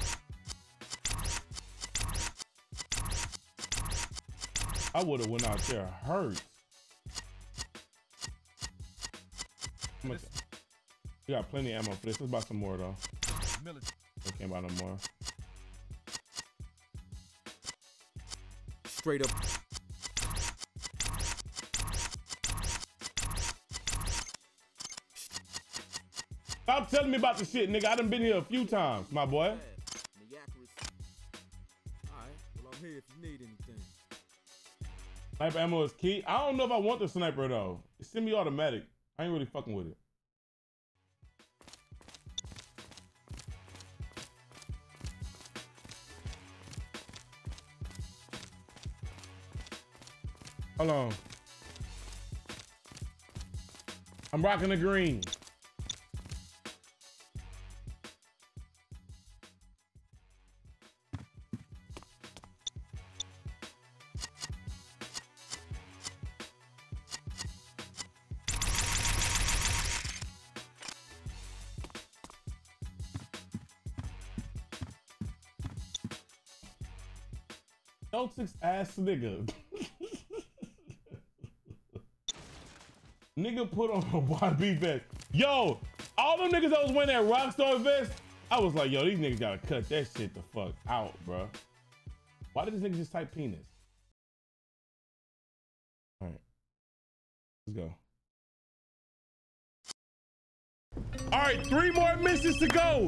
I would've went out there hurt. We got plenty of ammo for this. Let's buy some more though. I can't buy no more. Straight up. Stop telling me about the shit, nigga. I done been here a few times, my boy. Alright, well I'm here if you need anything. Sniper ammo is key. I don't know if I want the sniper though. It's semi-automatic. I ain't really fucking with it. Hold on. I'm rocking the green. Celtics ass nigga. Nigga put on a YB vest. Yo, all them niggas that was wearing that Rockstar vest, I was like, yo, these niggas gotta cut that shit the fuck out, bro. Why did this nigga just type penis? All right, let's go. All right, 3 more missions to go.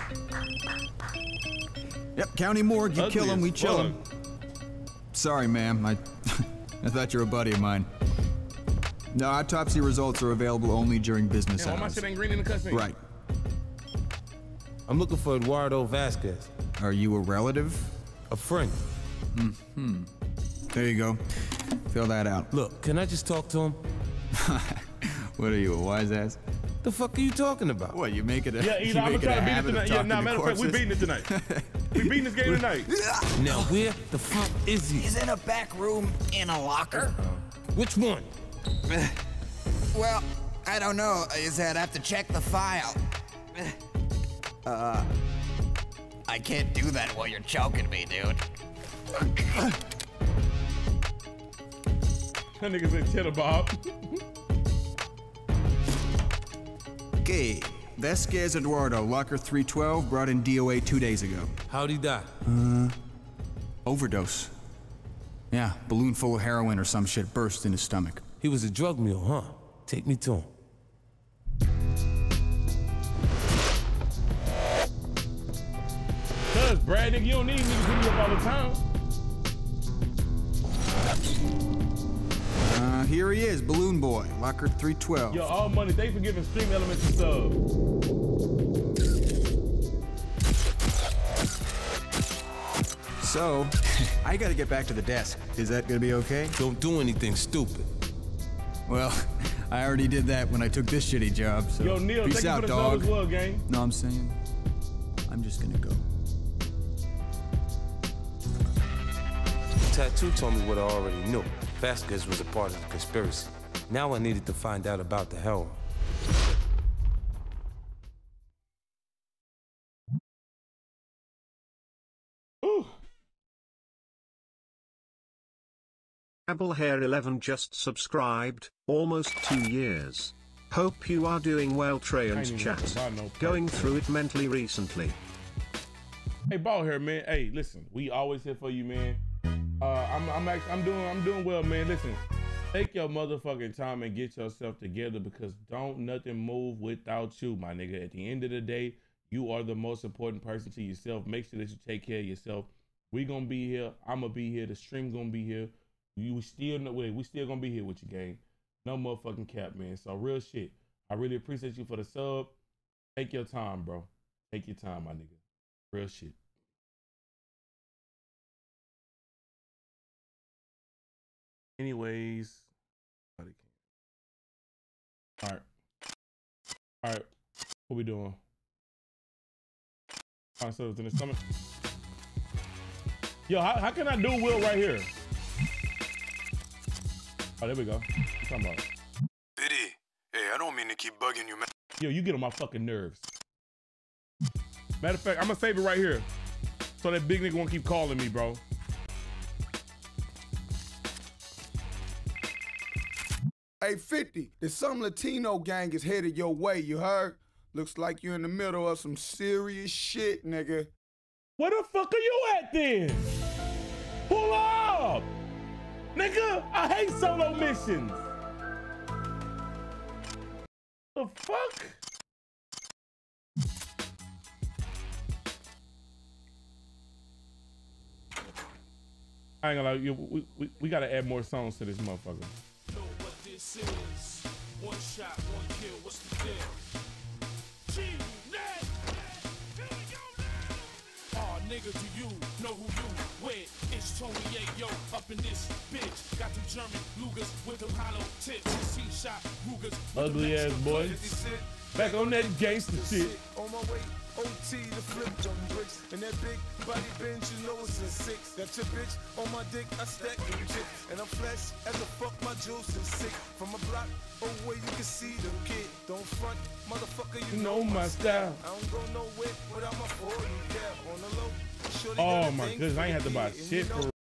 Yep, county morgue, you kill him, we chill him. Sorry, ma'am, I thought you were a buddy of mine. No, autopsy results are available only during business Damn, why my hours. shit ain't green in the cutscene? Right. I'm looking for Eduardo Vasquez. Are you a relative? A friend. Mm-hmm. There you go. Fill that out. Look, can I just talk to him? What are you, a wise ass? The fuck are you talking about? What, you make it a Yeah, you either I'm make gonna it a try to beat it habit of tonight. Yeah, talking nah, to matter of fact, we corpses? beating it tonight. We beating this game tonight. Now, where the fuck is he? He's in a back room in a locker. Which one? Well, I don't know. I'd have to check the file. I can't do that while you're choking me, dude. That nigga said cheddar Bob. Okay. Vasquez Eduardo, locker 312, brought in DOA 2 days ago. How'd he die? Overdose. Yeah, balloon full of heroin or some shit burst in his stomach. He was a drug mule, huh? Take me to him. Cuz, Brad, nigga, you don't need me to pick you up all the time. Here he is, Balloon Boy, locker 312. Yo, all money. Thanks for giving Stream Elements a sub. So, I gotta get back to the desk. Is that gonna be okay? Don't do anything stupid. Well, I already did that when I took this shitty job, so Yo, Neil, peace thank out, you for the sub dog. as well, gang. No, I'm saying, I'm just gonna go. Tattoo told me what I already knew. Vasquez was a part of the conspiracy. Now I needed to find out about the heroin. Ooh. Applehair11 just subscribed, almost 2 years. Hope you are doing well, Treyans chat. Going through it mentally recently. Hey, ball hair, man. Hey, listen, we always here for you, man. I'm doing well, man. Listen, take your motherfucking time and get yourself together because don't nothing move without you, my nigga. At the end of the day, you are the most important person to yourself. Make sure that you take care of yourself. We gonna be here. I'm gonna be here. The stream gonna be here. We still gonna be here with you, gang. No motherfucking cap, man. So real shit. I really appreciate you for the sub. Take your time, bro. Take your time, my nigga. Real shit. Anyways, all right. What we doing? Find ourselves in the stomach. Yo, how can I do Will right here? Oh, there we go. What you talking about? Biddy, hey, I don't mean to keep bugging you, man. Yo, you get on my fucking nerves. Matter of fact, I'm gonna save it right here, so that big nigga won't keep calling me, bro. Hey, 50, there's some Latino gang is headed your way, you heard? Looks like you're in the middle of some serious shit, nigga. Where the fuck are you at then? Pull up! Nigga, I hate solo missions. The fuck? I ain't gonna lie, we gotta add more songs to this motherfucker. This is one shot, one kill. What's the deal? G-Net. Here we go now. Oh, nigga, do you know who you with? It's Tony Ayo up in this bitch. Got them German Lugers with them hollow tips. C-shot Rugers. Ugly ass boy. Back on that gangster shit. On my way, OT to flip them bricks. And that big body bench, you know it's a 6. That's your bitch on my dick, I stack them chick. And I'm flesh as the fuck my juice is sick. From a block away, you can see them kid. Don't front, motherfucker, you know my style. I don't go nowhere without my 40, yeah. On the low, shorty Oh got a my thing goodness, I ain't for had to buy me, and shit you know for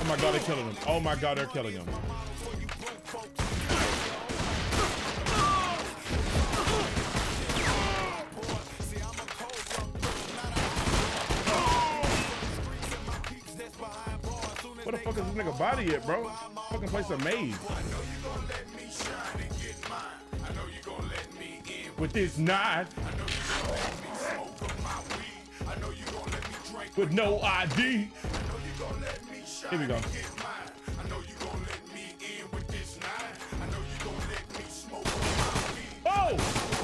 my God, they're killing him. Oh my God, they're killing him. Where the fuck is this nigga body at, bro? Fucking place a maze. With this knife. With no ID. Here we go. Oh!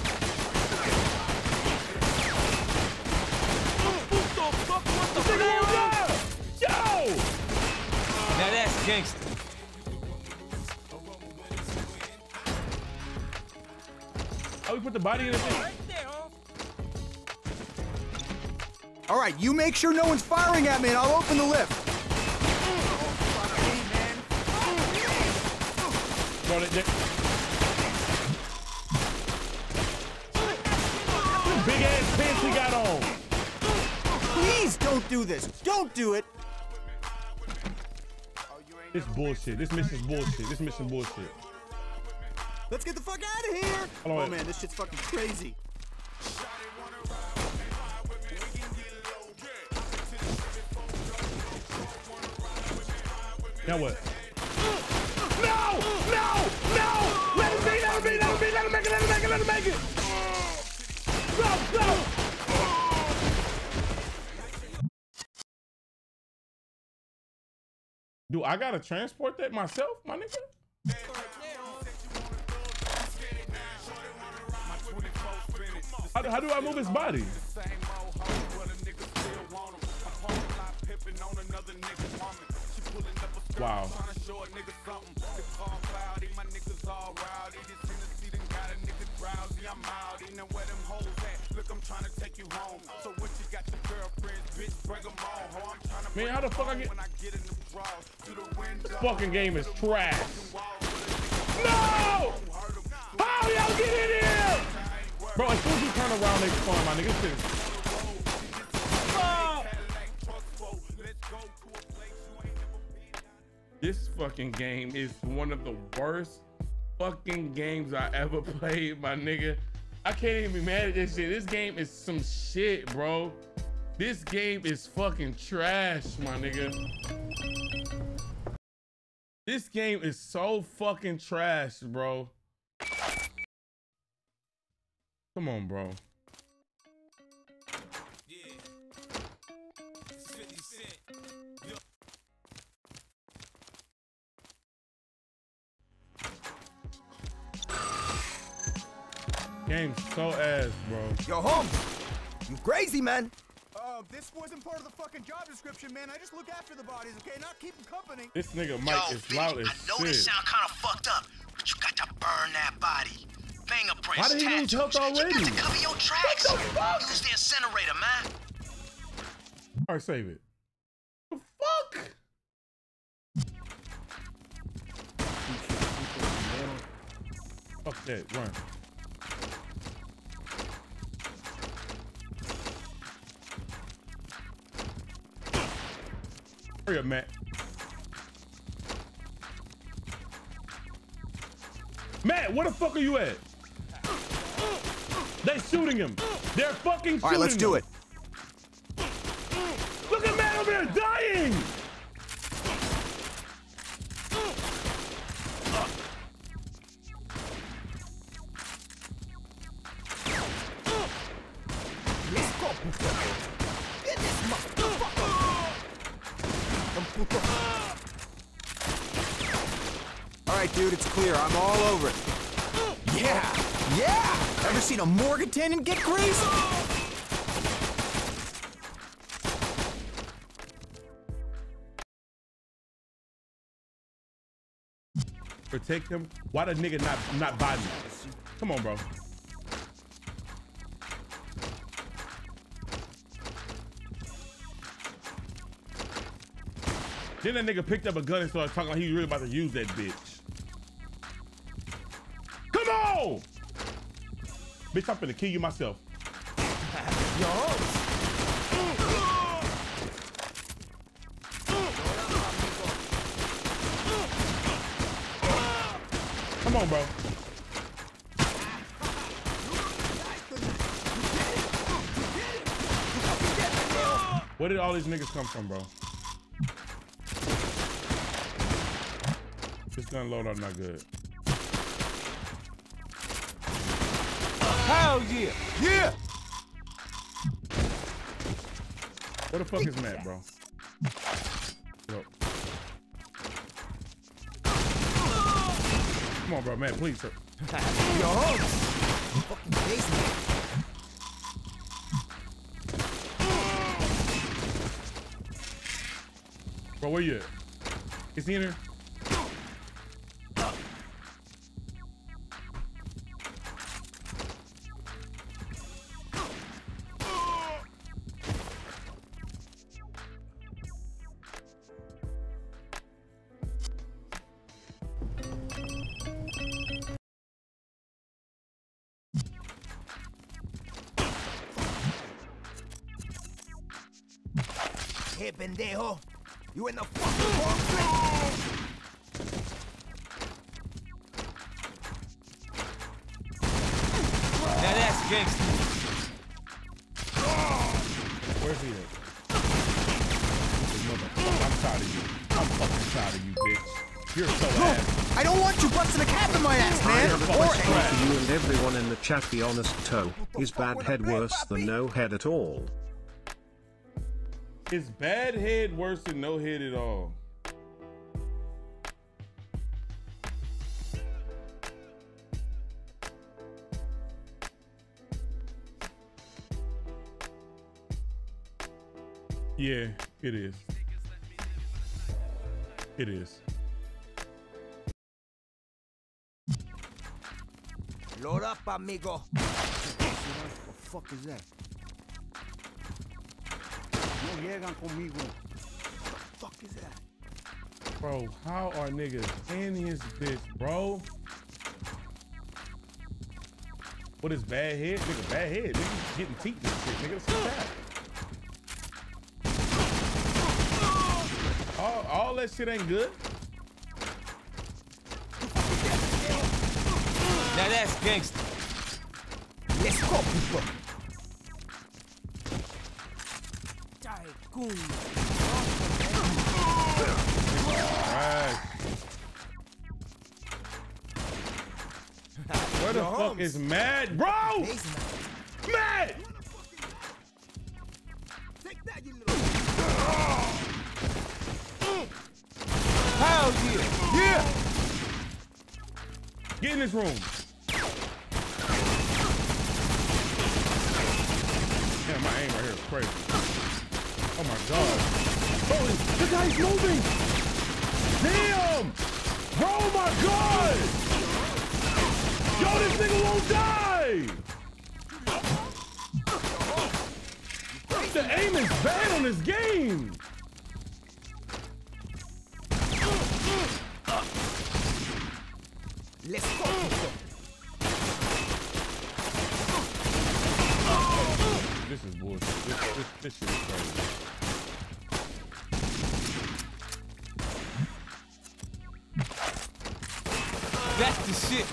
Yo! Now that's gangster. Oh, we put the body in the thing. All right, you make sure no one's firing at me and I'll open the lift. Run it, Dick. Big ass pants he got on. Please don't do this. Don't do it. This bullshit. This mission's bullshit. This mission bullshit. Let's get the fuck out of here. Oh man, this shit's fucking crazy. Now what? No! No! No! Let him be! Let him be! Let him be! Let him make it! Let him make it! Let him make it! Go! Go! Do I gotta transport that myself, my nigga? How do I move his body? Wow. Man, how the fuck I get? This fucking game is trash. No! How y'all get in here? Bro, as soon as you turn around, they spawn, my nigga. This fucking game is one of the worst fucking games I ever played, my nigga. I can't even be mad at this shit. This game is some shit, bro. This game is fucking trash, my nigga. This game is so fucking trash, bro. Come on, bro. Game's so ass, bro. Yo, Holmes, you crazy, man. This wasn't part of the fucking job description, man. I just look after the bodies, okay? Not keep them company. This nigga Mike is loud as shit. I know this sound kind of fucked up, but you got to burn that body. Fingerprints, why did he lose health already? You got to cover your tracks. Use the incinerator, man. All right, save it. The fuck? Fuck that, run. Hurry up, Matt. Matt, where the fuck are you at? They shooting him. They're fucking shooting him. All right, let's do it. Look at Matt over there dying. All right, dude, it's clear. I'm all over it. Yeah, yeah. Ever seen a morgue attendant get crazy? Protect him. Why the nigga not body? Come on, bro. Then that nigga picked up a gun and started talking like he was really about to use that bitch. Come on! Bitch, I'm finna kill you myself. Come on, bro. Where did all these niggas come from, bro? This gun loadout not good. Hell yeah! Yeah! Where the fuck is Matt, bro? Yo. Come on, bro, Matt, please, sir. Yo, fucking basement. Bro, where you at? Is he in here? Hey, pendejo. You in the fucking wrong place. Now that's gangster. Where's he at? I'm tired of you. I'm fucking tired of you, bitch. You're so ass. I don't want you busting a cap in my ass, man. To you and everyone in the chat, be honest, Toe. Is bad head worse than no head at all? Is bad head worse than no head at all? Yeah, it is. It is. Load up, amigo. What the fuck is that? No llegan conmigo. What the fuck is that? Bro, how are niggas in his bitch, bro? What is bad head? Nigga, bad head. Niggas getting teeth and shit. Nigga, that's bad. All that shit ain't good. Now that's gangster. Let's go, people. Alright. Where the fuck is Mad, bro? Mad! Take that, you little. Hell yeah! Yeah! Get in this room. Damn, my aim right here is crazy. Oh my god. Oh, the guy's moving! Damn! Oh my god! Yo, this nigga won't die! The aim is bad on this game! Let's go. This is bullshit. This shit is crazy. That's the shit.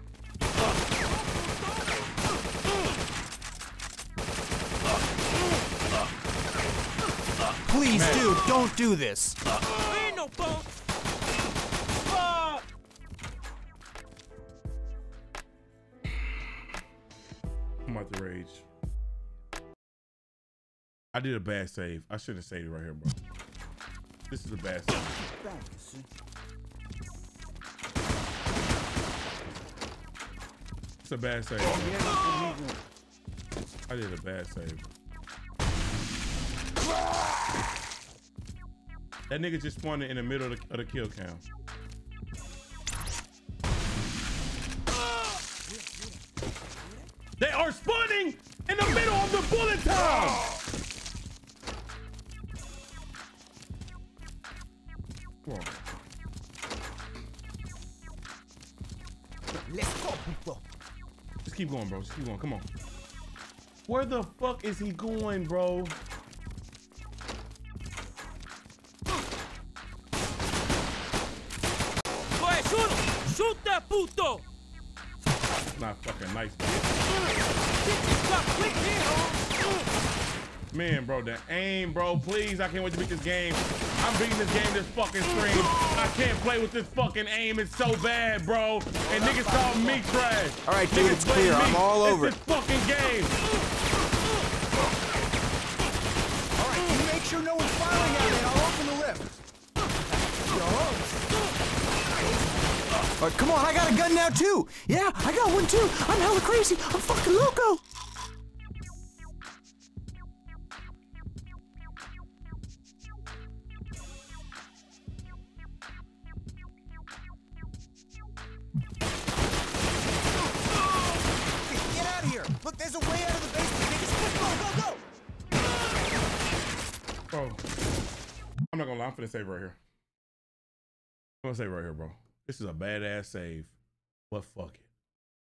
Please, dude, don't do this. Ain't no bump. I'm about to rage. I did a bad save. I shouldn't have saved it right here, bro. This is a bad save. It's a bad save. I did a bad save. That nigga just spawned in the middle of the kill cam. They are spawning in the middle of the bullet time! Come on. Let's go, people. Just keep going, bro. Just keep going. Come on. Where the fuck is he going, bro? Go ahead, shoot him! Shoot that puto! Not fucking nice, man, bro, the aim, bro. Please, I can't wait to beat this game. I'm beating this game this fucking stream. I can't play with this fucking aim. It's so bad, bro. And niggas call me trash. All right, dude, it's clear. I'm all over it. This fucking game. All right, you make sure no one's firing at me, and I'll open the lift. All right, come on, I got a gun now, too. Yeah, I got one, too. I'm hella crazy. I'm fucking loco. Get out of here. Look, there's a way out of the basement. Go, go, go. Bro, I'm not gonna lie. I'm finna save right here. I'm gonna save right here, bro. This is a badass save, but fuck it.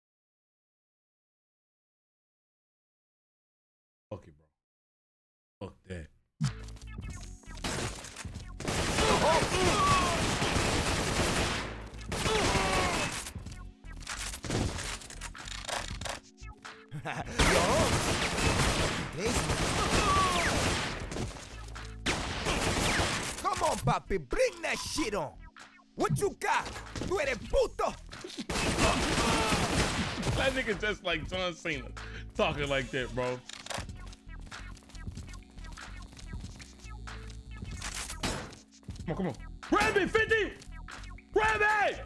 Fuck it, bro. Fuck that. Come on, papi, bring that shit on. What you got? Tú eres puto. That nigga just like John Cena talking like that, bro. Come on, come on. Grab it, 50! Grab it!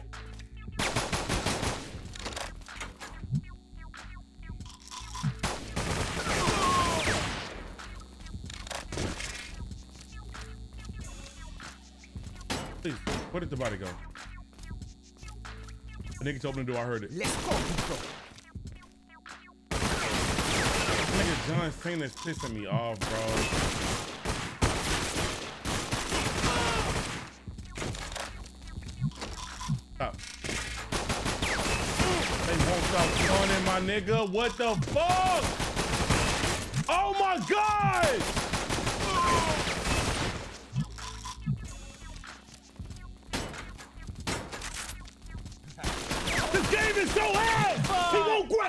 Please, where did the body go? The nigga opened the door, I heard it. Let's go, Puto. Nigga John Cena's pissing me off, bro. Stop. They won't stop running, my nigga. What the fuck? Oh my God! This game is so hard! He won't grab!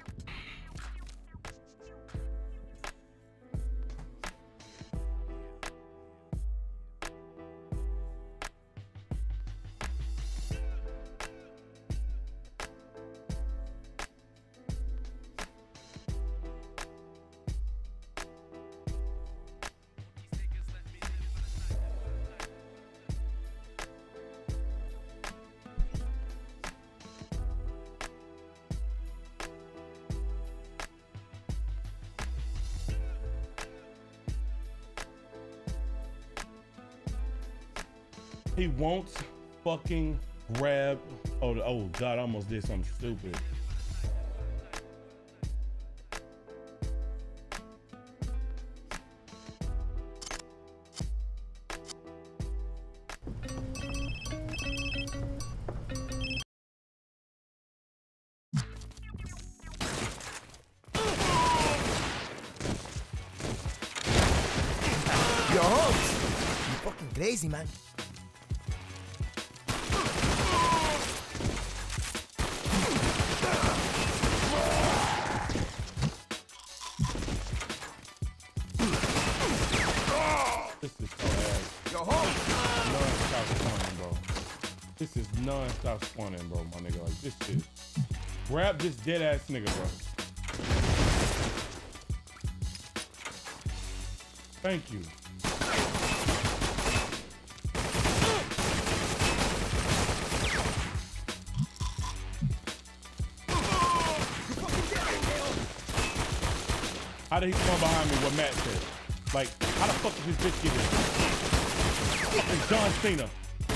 He won't fucking grab. Oh God, I almost did something stupid. Yo, Holmes, you fucking crazy, man. This is non-stop spawning, bro, my nigga. Like, this shit. Grab this dead ass nigga, bro. Thank you. How did he come behind me? What Matt said. Like, how the fuck did this bitch get in? It's John Cena.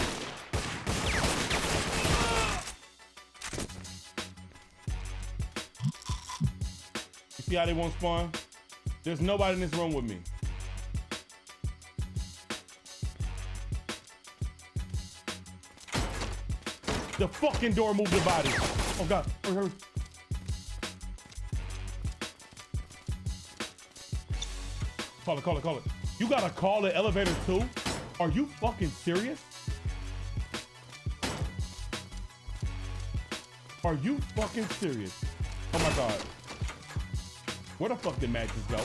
See how they won't spawn? There's nobody in this room with me. The fucking door moved the body. Oh God. Call it, call it, call it. You gotta call the elevator too? Are you fucking serious? Are you fucking serious? Oh my God. Where the fuck did matches go?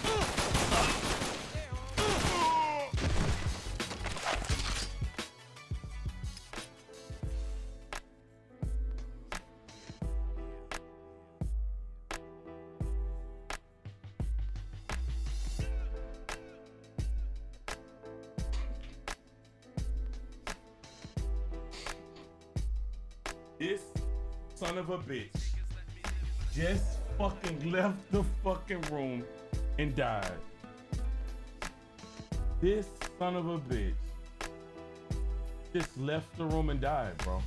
This son of a bitch just fucking left the fucking room and died. This son of a bitch just left the room and died, bro.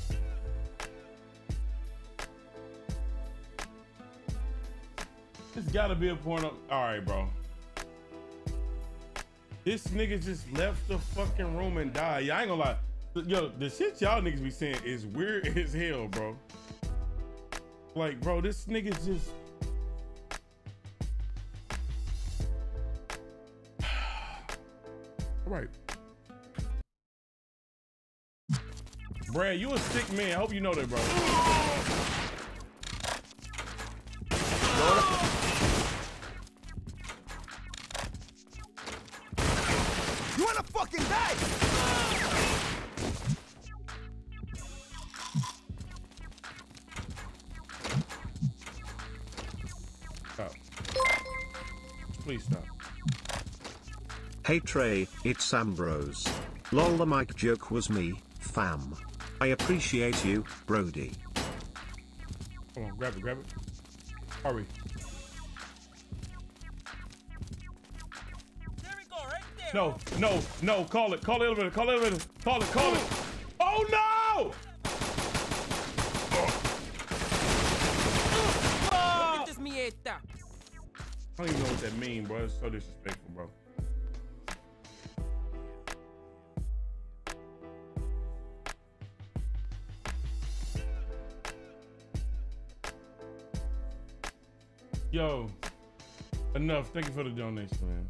This gotta be a porno. All right, bro. This nigga just left the fucking room and died. Yeah, I ain't gonna lie. Yo, the shit y'all niggas be saying is weird as hell, bro. Like, bro, this nigga's just... All right. Brad, you a sick man. I hope you know that, bro. You wanna fucking die? Stop. Please stop. Hey Trey, it's Ambrose. Lol, the mic joke was me, fam. I appreciate you, Brody. Come on, grab it, grab it. Hurry. No, no, no, call it, call the elevator, call the elevator, call it, call it. Oh no! Oh. This mieta. I don't even know what that means, bro. It's so disrespectful, bro. Yo, enough. Thank you for the donation, man.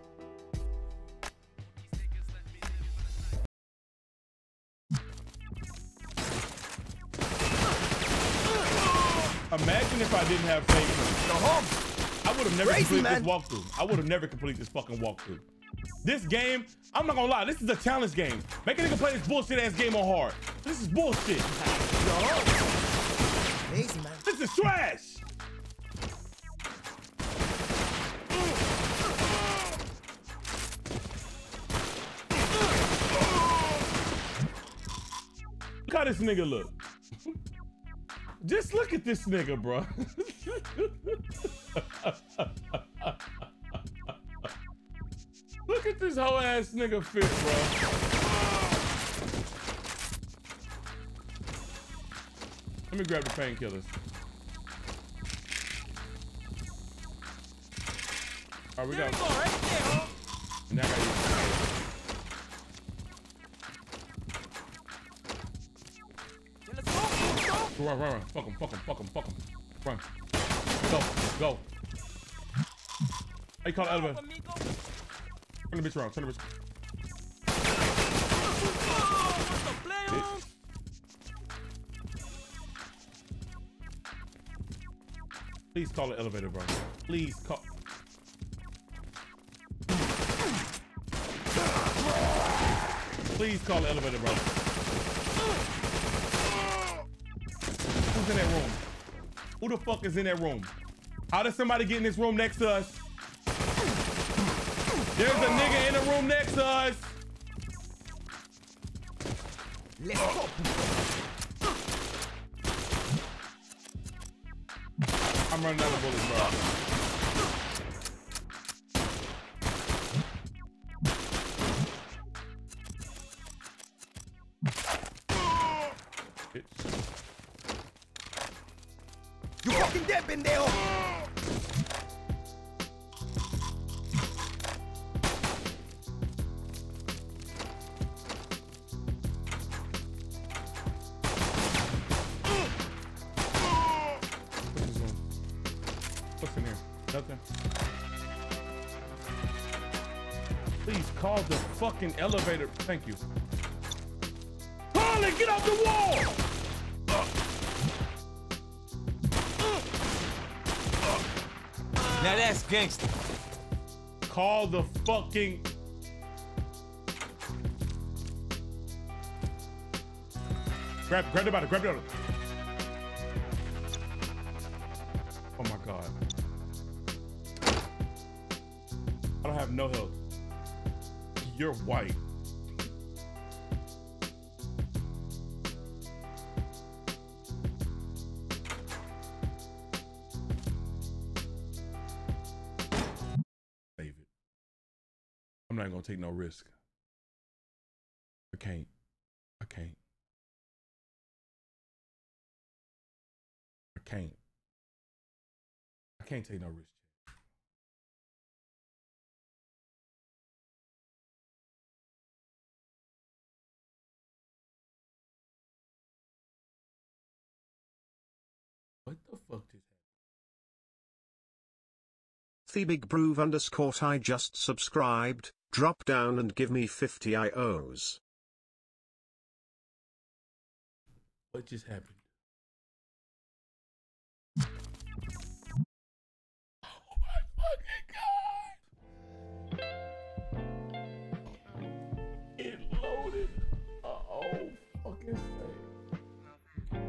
Imagine if I didn't have faith. Go home. I would have never completed this walkthrough. I would have never completed this fucking walkthrough. This game, I'm not gonna lie, this is a challenge game. Make a nigga play this bullshit ass game on hard. This is bullshit. Easy, man. This is trash. Look how this nigga look. Just look at this nigga, bro. Look at this whole ass nigga fit, bro. Let me grab the painkillers. All right, we got. Now I got you. Run, run, run. Fuck him, fuck him, fuck him, fuck him. Run. Go, go. Hey, call the elevator. Turn the bitch around, turn the bitch. Bitch. Please call the elevator, bro. Please call. Please call the elevator, bro. Who's in that room? Who the fuck is in that room? How does somebody get in this room next to us? There's a nigga in the room next to us. Let's go. I'm running out of bullets, bro. You fucking dead, pendejo! What's in here? Nothing. Please call the fucking elevator. Thank you. Call it! Get off the wall! Now that's gangster. Call the fucking... Grab the bottle, grab the bottle. Oh my God. I don't have no health. You're white. Save it. I'm not gonna take no risk. I can't. I can't. I can't take no risk. What the fuck is happening? TheBigBroove_ I just subscribed. Drop down and give me 50 IOs. What just happened? It loaded. Oh, fucking thing.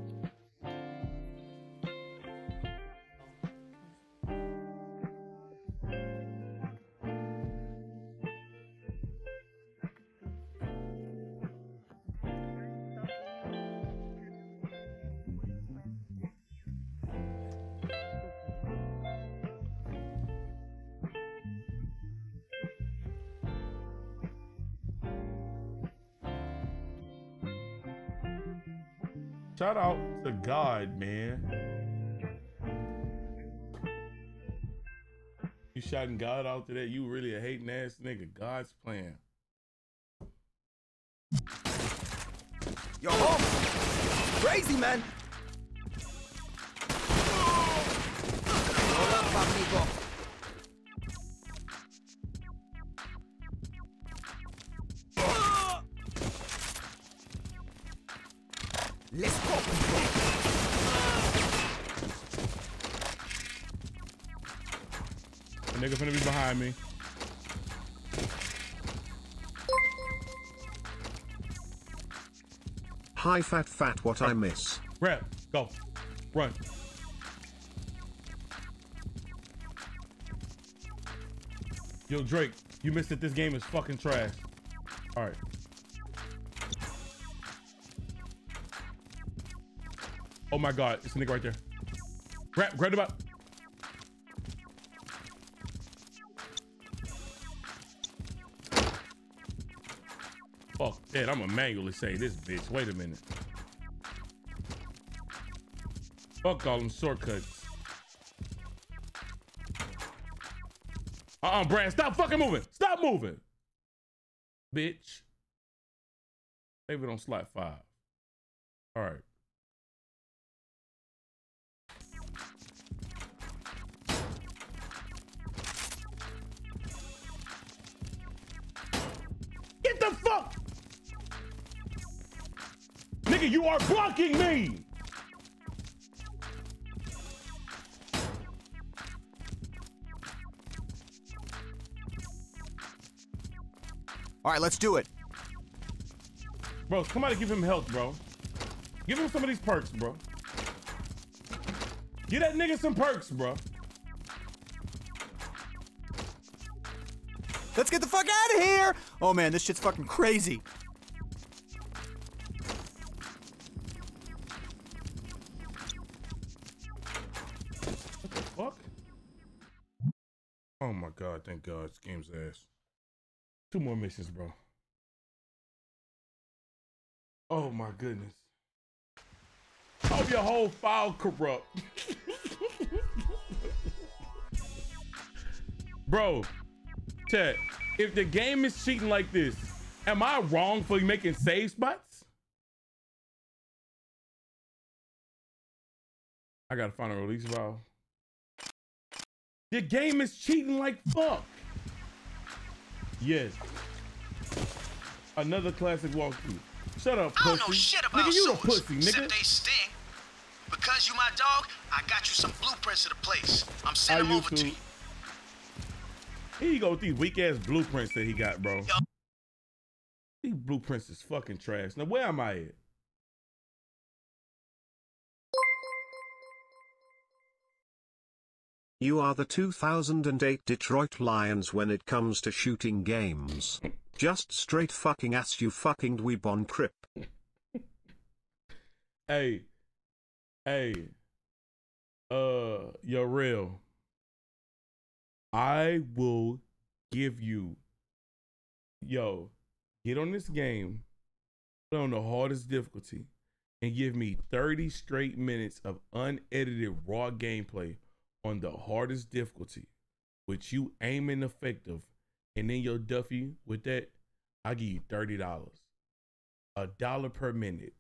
Shout out to God, man. You shouting God out to that? You really a hating ass nigga. God's plan. Yo, home. Crazy, man. Hold up, amigo. Let's go. The nigga finna be behind me. Hi fat what I miss. Grab, go, run. Yo, Drake, you missed it. This game is fucking trash. All right. Oh my God, it's a nigga right there. Grab the bot. Fuck that, I'm gonna manually say this bitch. Wait a minute. Fuck all them shortcuts. Brand, stop fucking moving. Stop moving. Bitch. Save it on slot 5. All right. Get the fuck! Nigga, you are blocking me! All right, let's do it. Bro, somebody give him health, bro. Give him some of these perks, bro. Get that nigga some perks, bro. Let's get the fuck out of here! Oh man, this shit's fucking crazy. What the fuck? Oh my God, thank God, this game's ass. 2 more missions, bro. Oh my goodness. Hope your whole file corrupt. Bro, Ted, if the game is cheating like this, am I wrong for making save spots? I gotta find a release valve. The game is cheating like fuck. Yes. Another classic walkthrough. Shut up, pussy. I don't know shit about nigga, you swords, the pussy, except nigga. they sting. Because you my dog, I I got you some blueprints of the place. I'm sending them over to you. Here you go with these weak ass blueprints that he got, bro. These blueprints is fucking trash. Now where am I at? You are the 2008 Detroit Lions when it comes to shooting games. Just straight fucking ass you fucking dweeb on Crip. Hey, you're real. I will give you, get on this game, put on the hardest difficulty, and give me 30 straight minutes of unedited raw gameplay on the hardest difficulty, with you aiming effective, and then your Duffy with that, I'll give you $30. $1 per minute.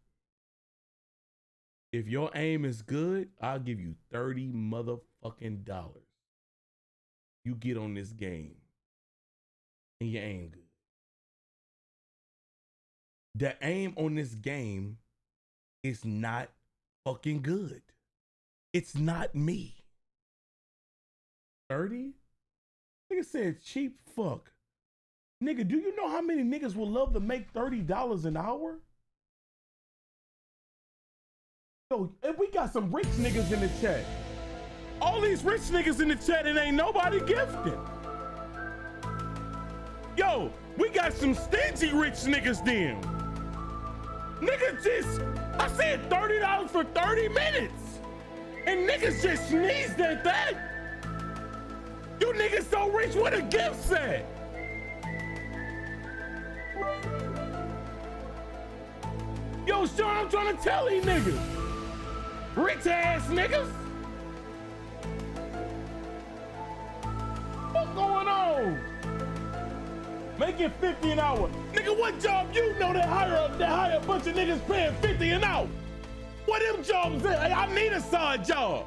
If your aim is good, I'll give you $30 motherfucking dollars. You get on this game and you aim good. The aim on this game is not fucking good. It's not me. 30? Nigga said cheap fuck. Nigga, do you know how many niggas would love to make $30 an hour? Yo, if we got some rich niggas in the chat. All these rich niggas in the chat and ain't nobody gifted. Yo, we got some stingy rich niggas then. Niggas just, I said $30 for 30 minutes. And niggas just sneezed at that. You niggas so rich, what a gift set. Yo, Sean, I'm trying to tell these niggas. Rich ass niggas. What's going on? Making 50 an hour. Nigga, what job you know that hire a bunch of niggas paying 50 an hour? What them jobs is? Hey, I need a side job.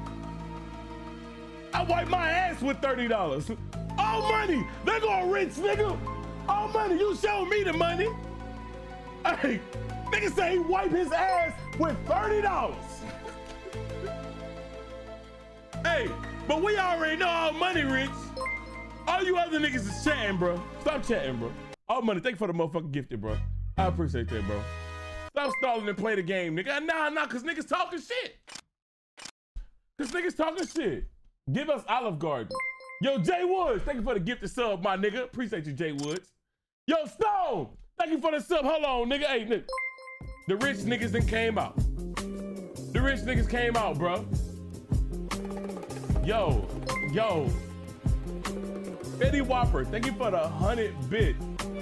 I wipe my ass with $30. All money. They go rich, nigga. All money. You show me the money. Hey, nigga say he wipe his ass with $30. Hey, but we already know all money rich. All you other niggas is chatting, bro. Stop chatting, bro. All money. Thank you for the motherfucking gifted, bro. I appreciate that, bro. Stop stalling and play the game, nigga. Nah, cause niggas talking shit. Give us Olive Garden. Yo, Jay Woods, thank you for the gifted sub, my nigga. Appreciate you, Jay Woods. Yo, Stone, thank you for the sub. Hold on, nigga. Hey, nigga. The rich niggas then came out. The rich niggas came out, bro. Yo. Eddie Whopper, thank you for the 100 bit.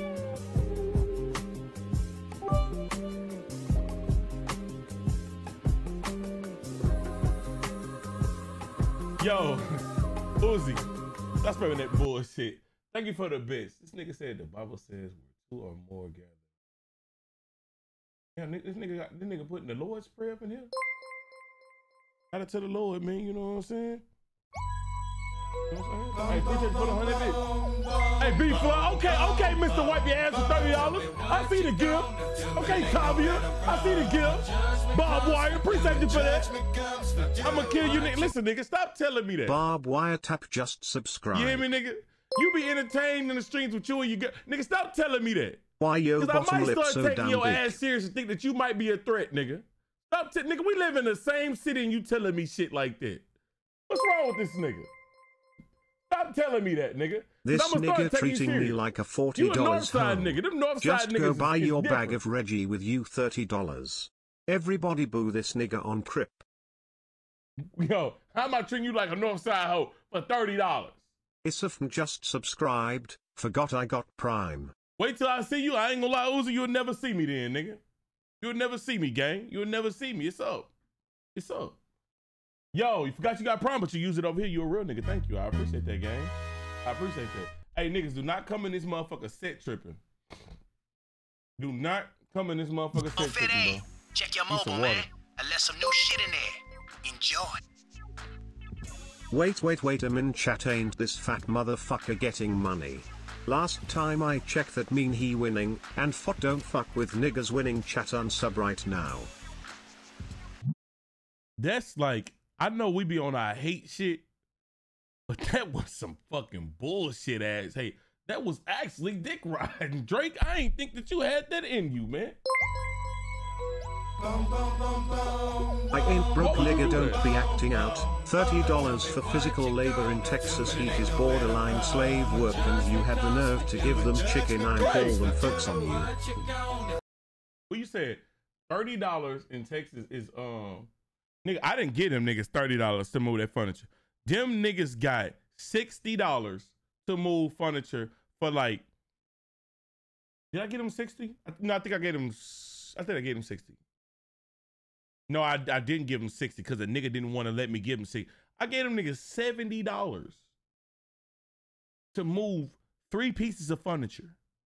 Yo, Uzi, stop spreading that bullshit. Thank you for the bits. This nigga said the Bible says where 2 or more gather. Yeah, this nigga putting the Lord's Prayer up in here. Shout out to the Lord, man. You know what I'm saying? You know what I'm saying? Hey, appreciate you for the 100 bits. Hey, B-Fly. Okay, Mr. Wipe Your Ass for $30. I see the gift. Okay, Tavia. I see the gift. Bob Wire, appreciate you for that. I'ma kill you, nigga. Listen, nigga, stop telling me that. Bob Wire tap just subscribe. You hear me, nigga? You be entertained in the streams with you and you get. Nigga, stop telling me that. Why your bottom lip so damn big? Because I might start taking your ass serious and think that you might be a threat, nigga. Stop, nigga. We live in the same city and you telling me shit like that. What's wrong with this nigga? Stop telling me that, nigga. This nigga treating me like a $40 you a Northside nigga. Them Northside Just niggas go buy is your different. bag of Reggie with you $30. Everybody boo this nigga on Crip. Yo, how am I treating you like a Northside hoe for $30? Isafn just subscribed. Forgot I got Prime. Wait till I see you. I ain't gonna lie, Uzi, you'll never see me then, nigga. You'll never see me, gang. You'll never see me. It's up. It's up. Yo, you forgot you got Prime, but you use it over here. You a real nigga. Thank you. I appreciate that, gang. I appreciate that. Hey, niggas, do not come in this motherfucker set tripping. Do not come in this motherfucker set tripping, bro. Check your mobile, man. I left some new shit in there. Enjoy. Wait a minute, chat, ain't this fat motherfucker getting money? Last time I checked that mean he winning, and don't fuck with niggas winning, chat, unsub right now. That's like I know we be on our hate shit, but that was some fucking bullshit ass hate. That was actually dick riding. Drake, I ain't think that you had that in you, man. I ain't broke, nigga, don't be acting out. $30 for physical labor in Texas heat is borderline slave work, and you had the nerve to give them chicken. I call them folks on you. Well, you said $30 in Texas is nigga, I didn't get them niggas $30 to move that furniture. Them niggas got $60 to move furniture for like, did I get them 60? No, I think I gave them 60. No, I didn't give them 60 because the nigga didn't want to let me give them 60. I gave them niggas $70 to move 3 pieces of furniture.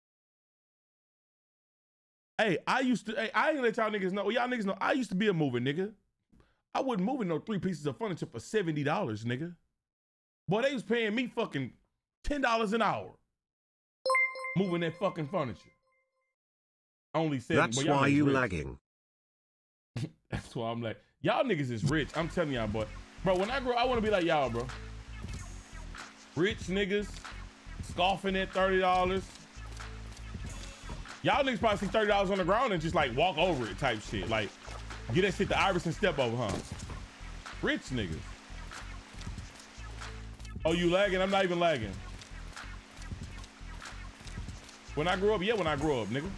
Hey, I ain't let y'all niggas know. Well, y'all niggas know I used to be a mover, nigga. I wasn't moving no 3 pieces of furniture for $70, nigga. Boy, they was paying me fucking $10 an hour moving that fucking furniture. Only 7. That's why you lagging. That's why I'm like, y'all niggas is rich. I'm telling y'all, boy. Bro, when I grow, I want to be like y'all, bro. Rich niggas scoffing at $30. Y'all niggas probably see $30 on the ground and just like walk over it type shit. Like, get that shit to Iverson step over, huh? Rich niggas. Oh, you lagging? I'm not even lagging. When I grew up, yeah, when I grew up, nigga.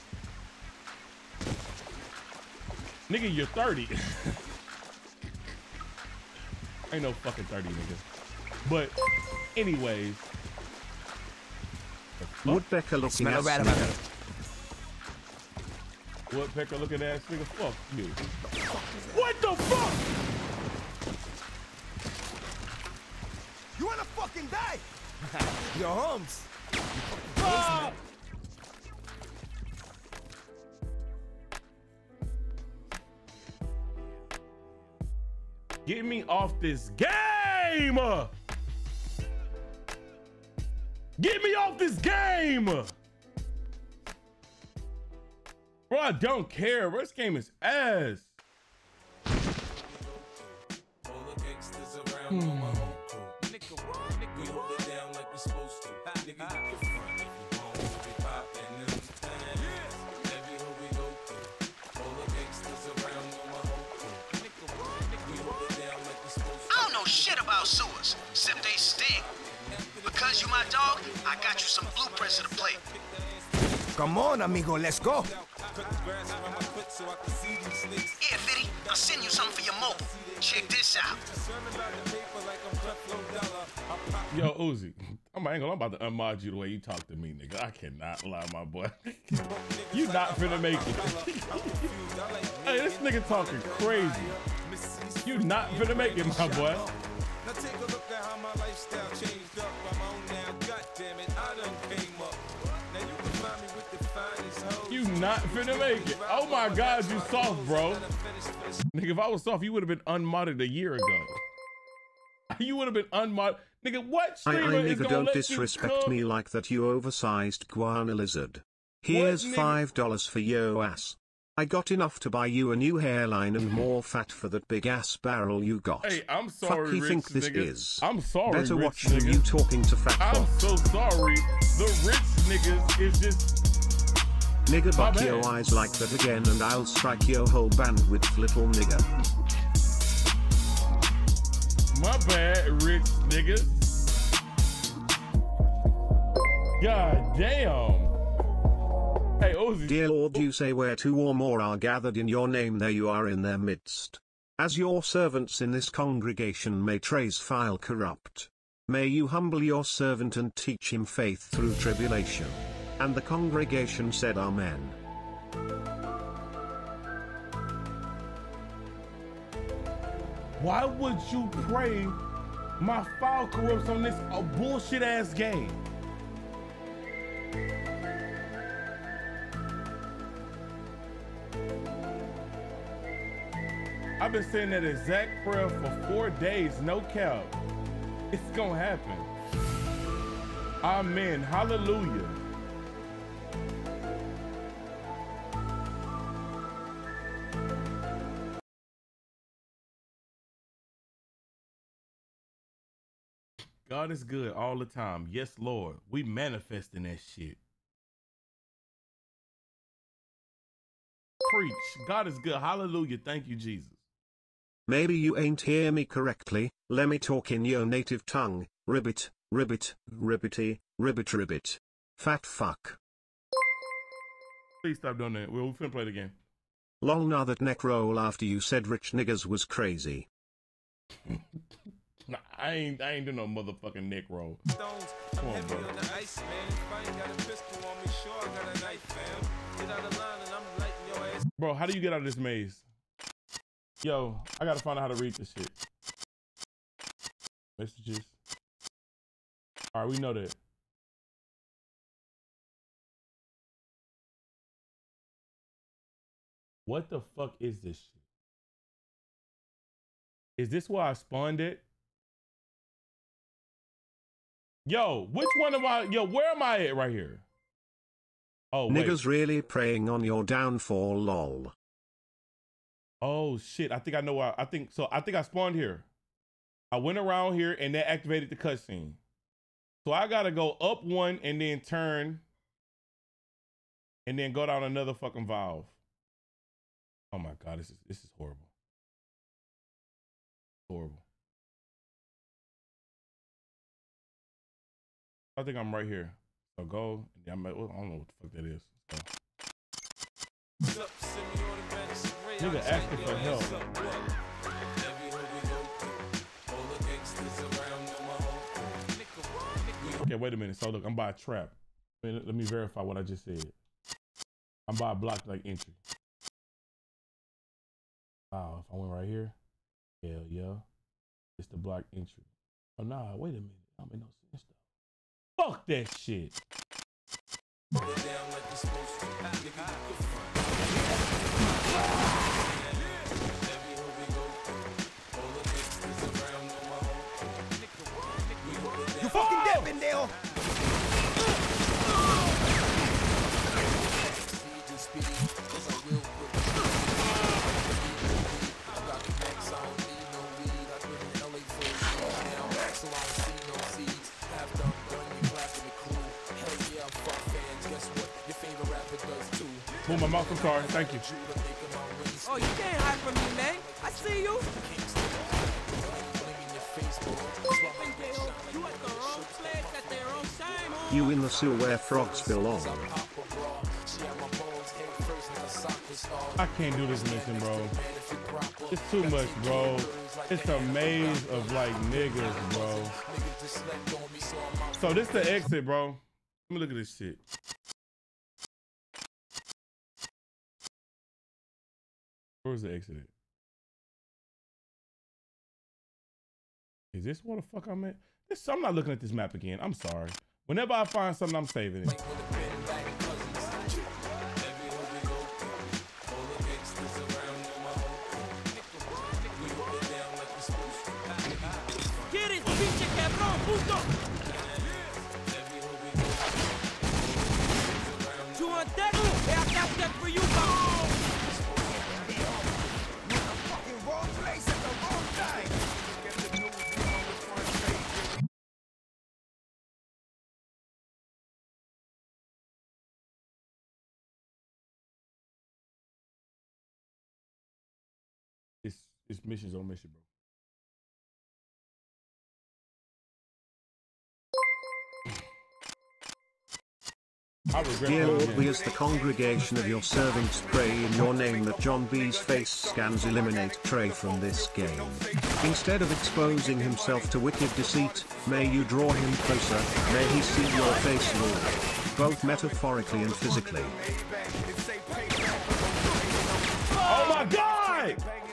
Nigga, you're 30. Ain't no fucking 30, nigga. But, anyways. Woodpecker looking ass nigga. Woodpecker looking ass nigga, fuck you. What the fuck? You wanna fucking die? Your homes. Ah! Get me off this game! Get me off this game! Bro, I don't care. Bro, this game is ass. Shit about sewers, except they stink. Because you my dog, I got you some blueprints of the plate. Come on, amigo, let's go. Here, Fitty, I'll send you something for your mobile. Check this out. Yo, Uzi, I'm about to unmod you the way you talk to me, nigga. I cannot lie, my boy. You not finna make it. Hey, this nigga talking crazy. You not finna make it, my boy. Now take a look at how my lifestyle changed up. I'm on now, goddammit, I done came up. Now you can find me with the finest hoes. You not finna make it. Oh my God, you soft, bro. Nigga, if I was soft, you would have been unmodded a year ago. You would have been unmodded. Nigga, what streamer is nigga, gonna don't let disrespect me like that, you oversized guana lizard. Here's $5 for your ass. I got enough to buy you a new hairline and more fat for that big ass barrel you got. Hey, I'm sorry, Fuck you rich think this nigga. is? I'm sorry, Better rich watch nigga. you talking to fat I'm fuck. so sorry. The rich niggas is just... Nigga, My buck bad. your eyes like that again and I'll strike your whole bandwidth, little nigga. My bad, rich nigga. God damn. Hey, Uzi. Dear Lord, you say where 2 or more are gathered in your name, there you are in their midst. As your servants in this congregation may trace file corrupt. May you humble your servant and teach him faith through tribulation. And the congregation said Amen. Why would you pray my file corrupts on this bullshit ass game? I've been saying that exact prayer for 4 days, no cap. It's gonna happen. Amen. Hallelujah. God is good all the time. Yes, Lord. We manifesting that shit. Preach. God is good. Hallelujah. Thank you, Jesus. Maybe you ain't hear me correctly. Let me talk in your native tongue. Ribbit, ribbit, ribbity, ribbit, ribbit. Fat fuck. Please stop doing that. We're finna play it again. Long now that neck roll after you said rich niggas was crazy. Nah, I ain't do no motherfucking neck roll. Come on, bro. Bro, how do you get out of this maze? Yo, I gotta find out how to read this shit. Messages. All right, we know that. What the fuck is this shit? Is this where I spawned it? Yo, which one am I? Yo, where am I at right here? Oh, wait. Niggas really preying on your downfall, lol. Oh shit! I think I know why. I think I spawned here. I went around here and that activated the cutscene. So I gotta go up one and then turn, and then go down another fucking valve. Oh my god, this is horrible. Horrible. I think I'm right here. So go. I don't know what the fuck that is. So. Nigga asking for help. Okay, wait a minute. So look, I'm by a trap. Let me verify what I just said. I'm by a block like entry. Wow, if I went right here, hell yeah. It's the block entry. Oh nah, wait a minute. I don't make no sense though. Fuck that shit. You fucking dead, Bendale! Move my mouth, I'm sorry. Thank you. Oh, you can't hide from me, man. I see you. You in the sewer where frogs belong. I can't do this mission, bro. It's too much, bro. It's a maze of like niggas, bro. So this the exit, bro. Let me look at this shit. Where's the exit at? Is this where the fuck I'm at? I'm not looking at this map again. I'm sorry. Whenever I find something, I'm saving it. Get it, pinche cabrón, puto! You want that? Hey, I got that for you, bro! It's missions on mission, bro. Dear Lord, we as the congregation of your servants pray in your name that John B's face scans eliminate Trey from this game. Instead of exposing himself to wicked deceit, may you draw him closer, may he see your face, Lord, both metaphorically and physically. Oh my God!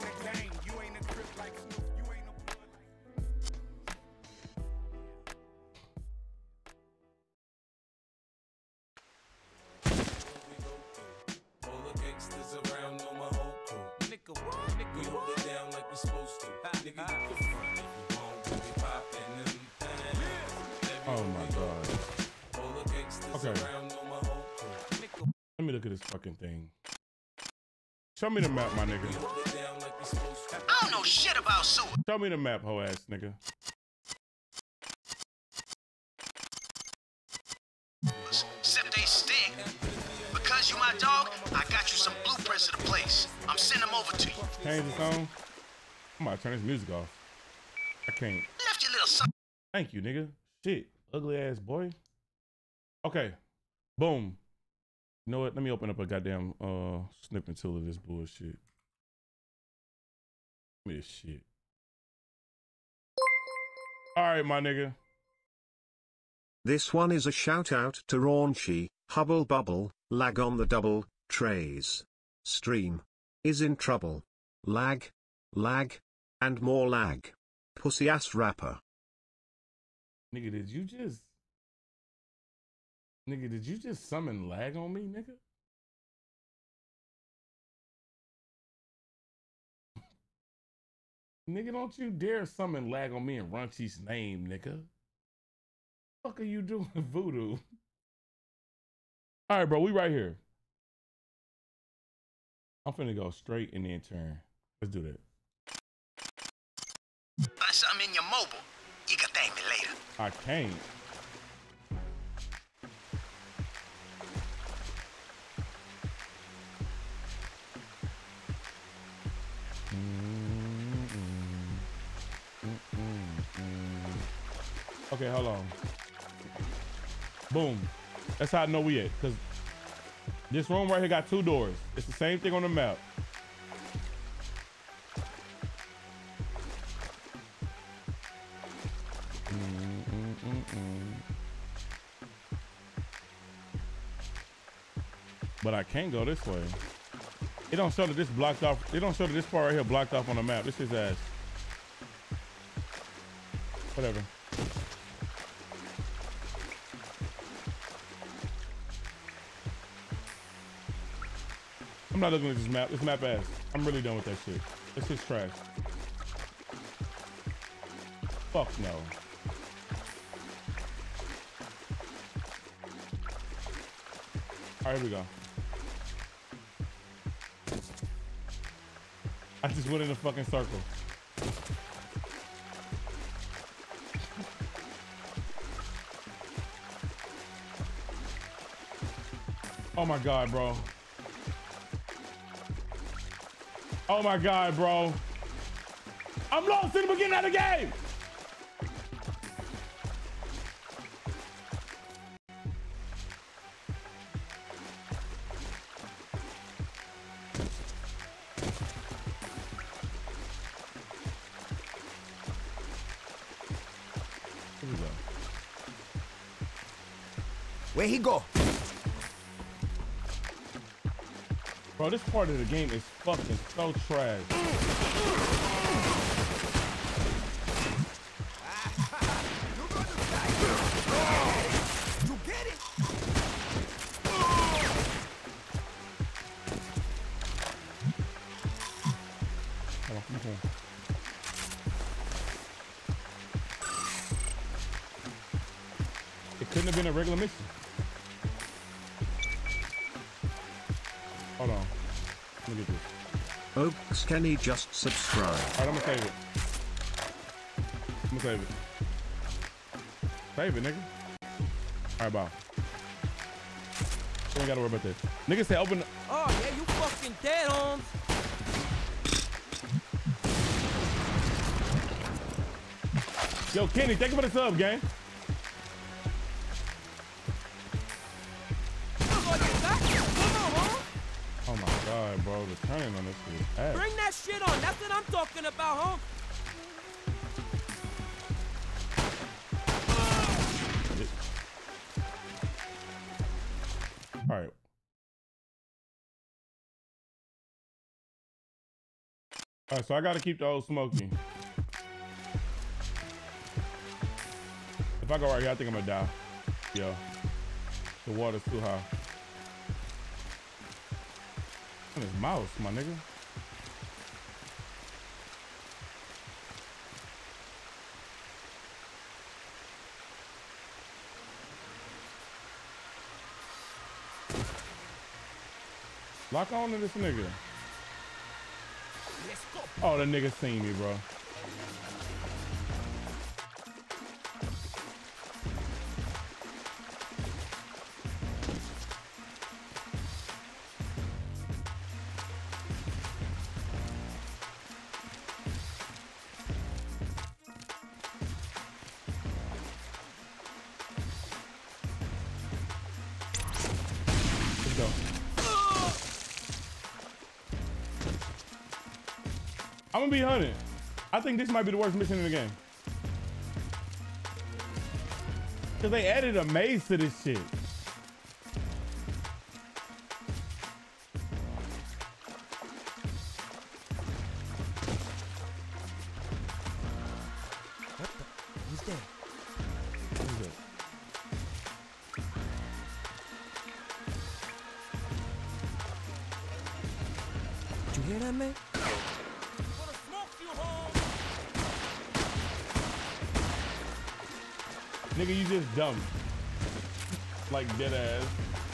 Oh my God. Okay. Let me look at this fucking thing. Show me the map, my nigga. I don't know shit about sewer. Show me the map, hoe ass nigga. because you my dog, I got you some blueprints of the place. I'm sending them over to you. Change the song. I'm about to turn this music off. I can't. Left your little son. Thank you, nigga. Shit. Ugly ass boy. Okay. Boom. You know what? Let me open up a goddamn snipping tool of this bullshit. Give me this shit. All right, my nigga. This one is a shout out to Raunchy, Hubble Bubble, Lag on the Double, Trays. Stream. Is in trouble. Lag. Lag. And more lag. Pussy ass rapper. Nigga, did you just summon lag on me, nigga? Nigga, don't you dare summon lag on me in Runchy's name, nigga. What the fuck are you doing, Voodoo? All right, bro, we right here. I'm finna go straight and then turn. Let's do that. Find something in your mobile. You can thank me later. I can't. Okay, hold on. Boom. That's how I know we at. Cause this room right here got 2 doors. It's the same thing on the map. But I can't go this way. It don't show that this blocked off. It don't show that this part right here blocked off on the map. This is ass. Whatever. I'm not looking at this map. This map ass. I'm really done with that shit. This shit's trash. Fuck no. All right, here we go. I just went in a fucking circle. Oh my God, bro. Oh my God, bro. I'm lost in the beginning of the game. Here we go. Where he go? Bro, this part of the game is fucking so trash. You get it? Come on, come on. It couldn't have been a regular mission. Hold on. Let me get this. Oaks Kenny just subscribed. Alright, I'm gonna save it. I'm gonna save it. Save it, nigga. Alright, bye. You ain't gotta worry about this. Nigga said open. Oh, yeah, you fucking dead, Holmes. Yo, Kenny, thank you for the sub, gang. Oh my God, bro, the turning on this is ass. Bring that shit on. That's what I'm talking about, Holmes. All right. All right, so I gotta keep the old Smokey. If I go right here, I think I'm gonna die. Yo, the water's too high. On his mouse, my nigga. Lock on to this nigga. Oh, the nigga seen me, bro. I'm gonna be 100. I think this might be the worst mission in the game. Cause they added a maze to this shit. What the? Who's there? Who's that? Did you hear that, man? Nigga, you just dumb. Like dead ass.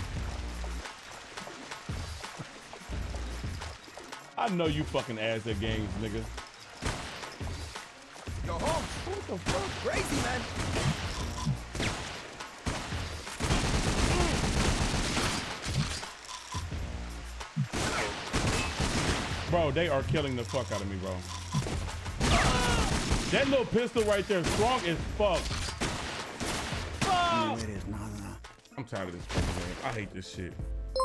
I know you fucking ass at games, nigga. Go home. What the fuck? Crazy, man. Bro, they are killing the fuck out of me, bro. That little pistol right there, strong as fuck. I'm tired of this fucking game. I hate this shit.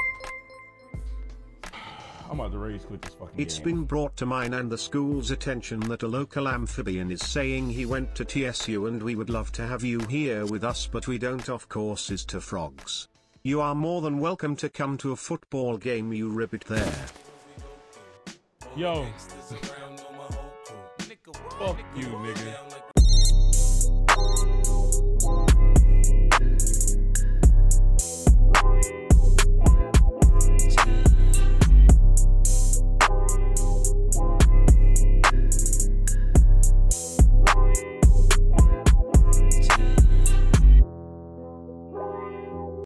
I'm about to rage quit this fucking It's game. been brought to mine and the school's attention that a local amphibian is saying he went to TSU and we would love to have you here with us, but we don't off courses to frogs. You are more than welcome to come to a football game, you ribbit there. Yo. Fuck you, nigga.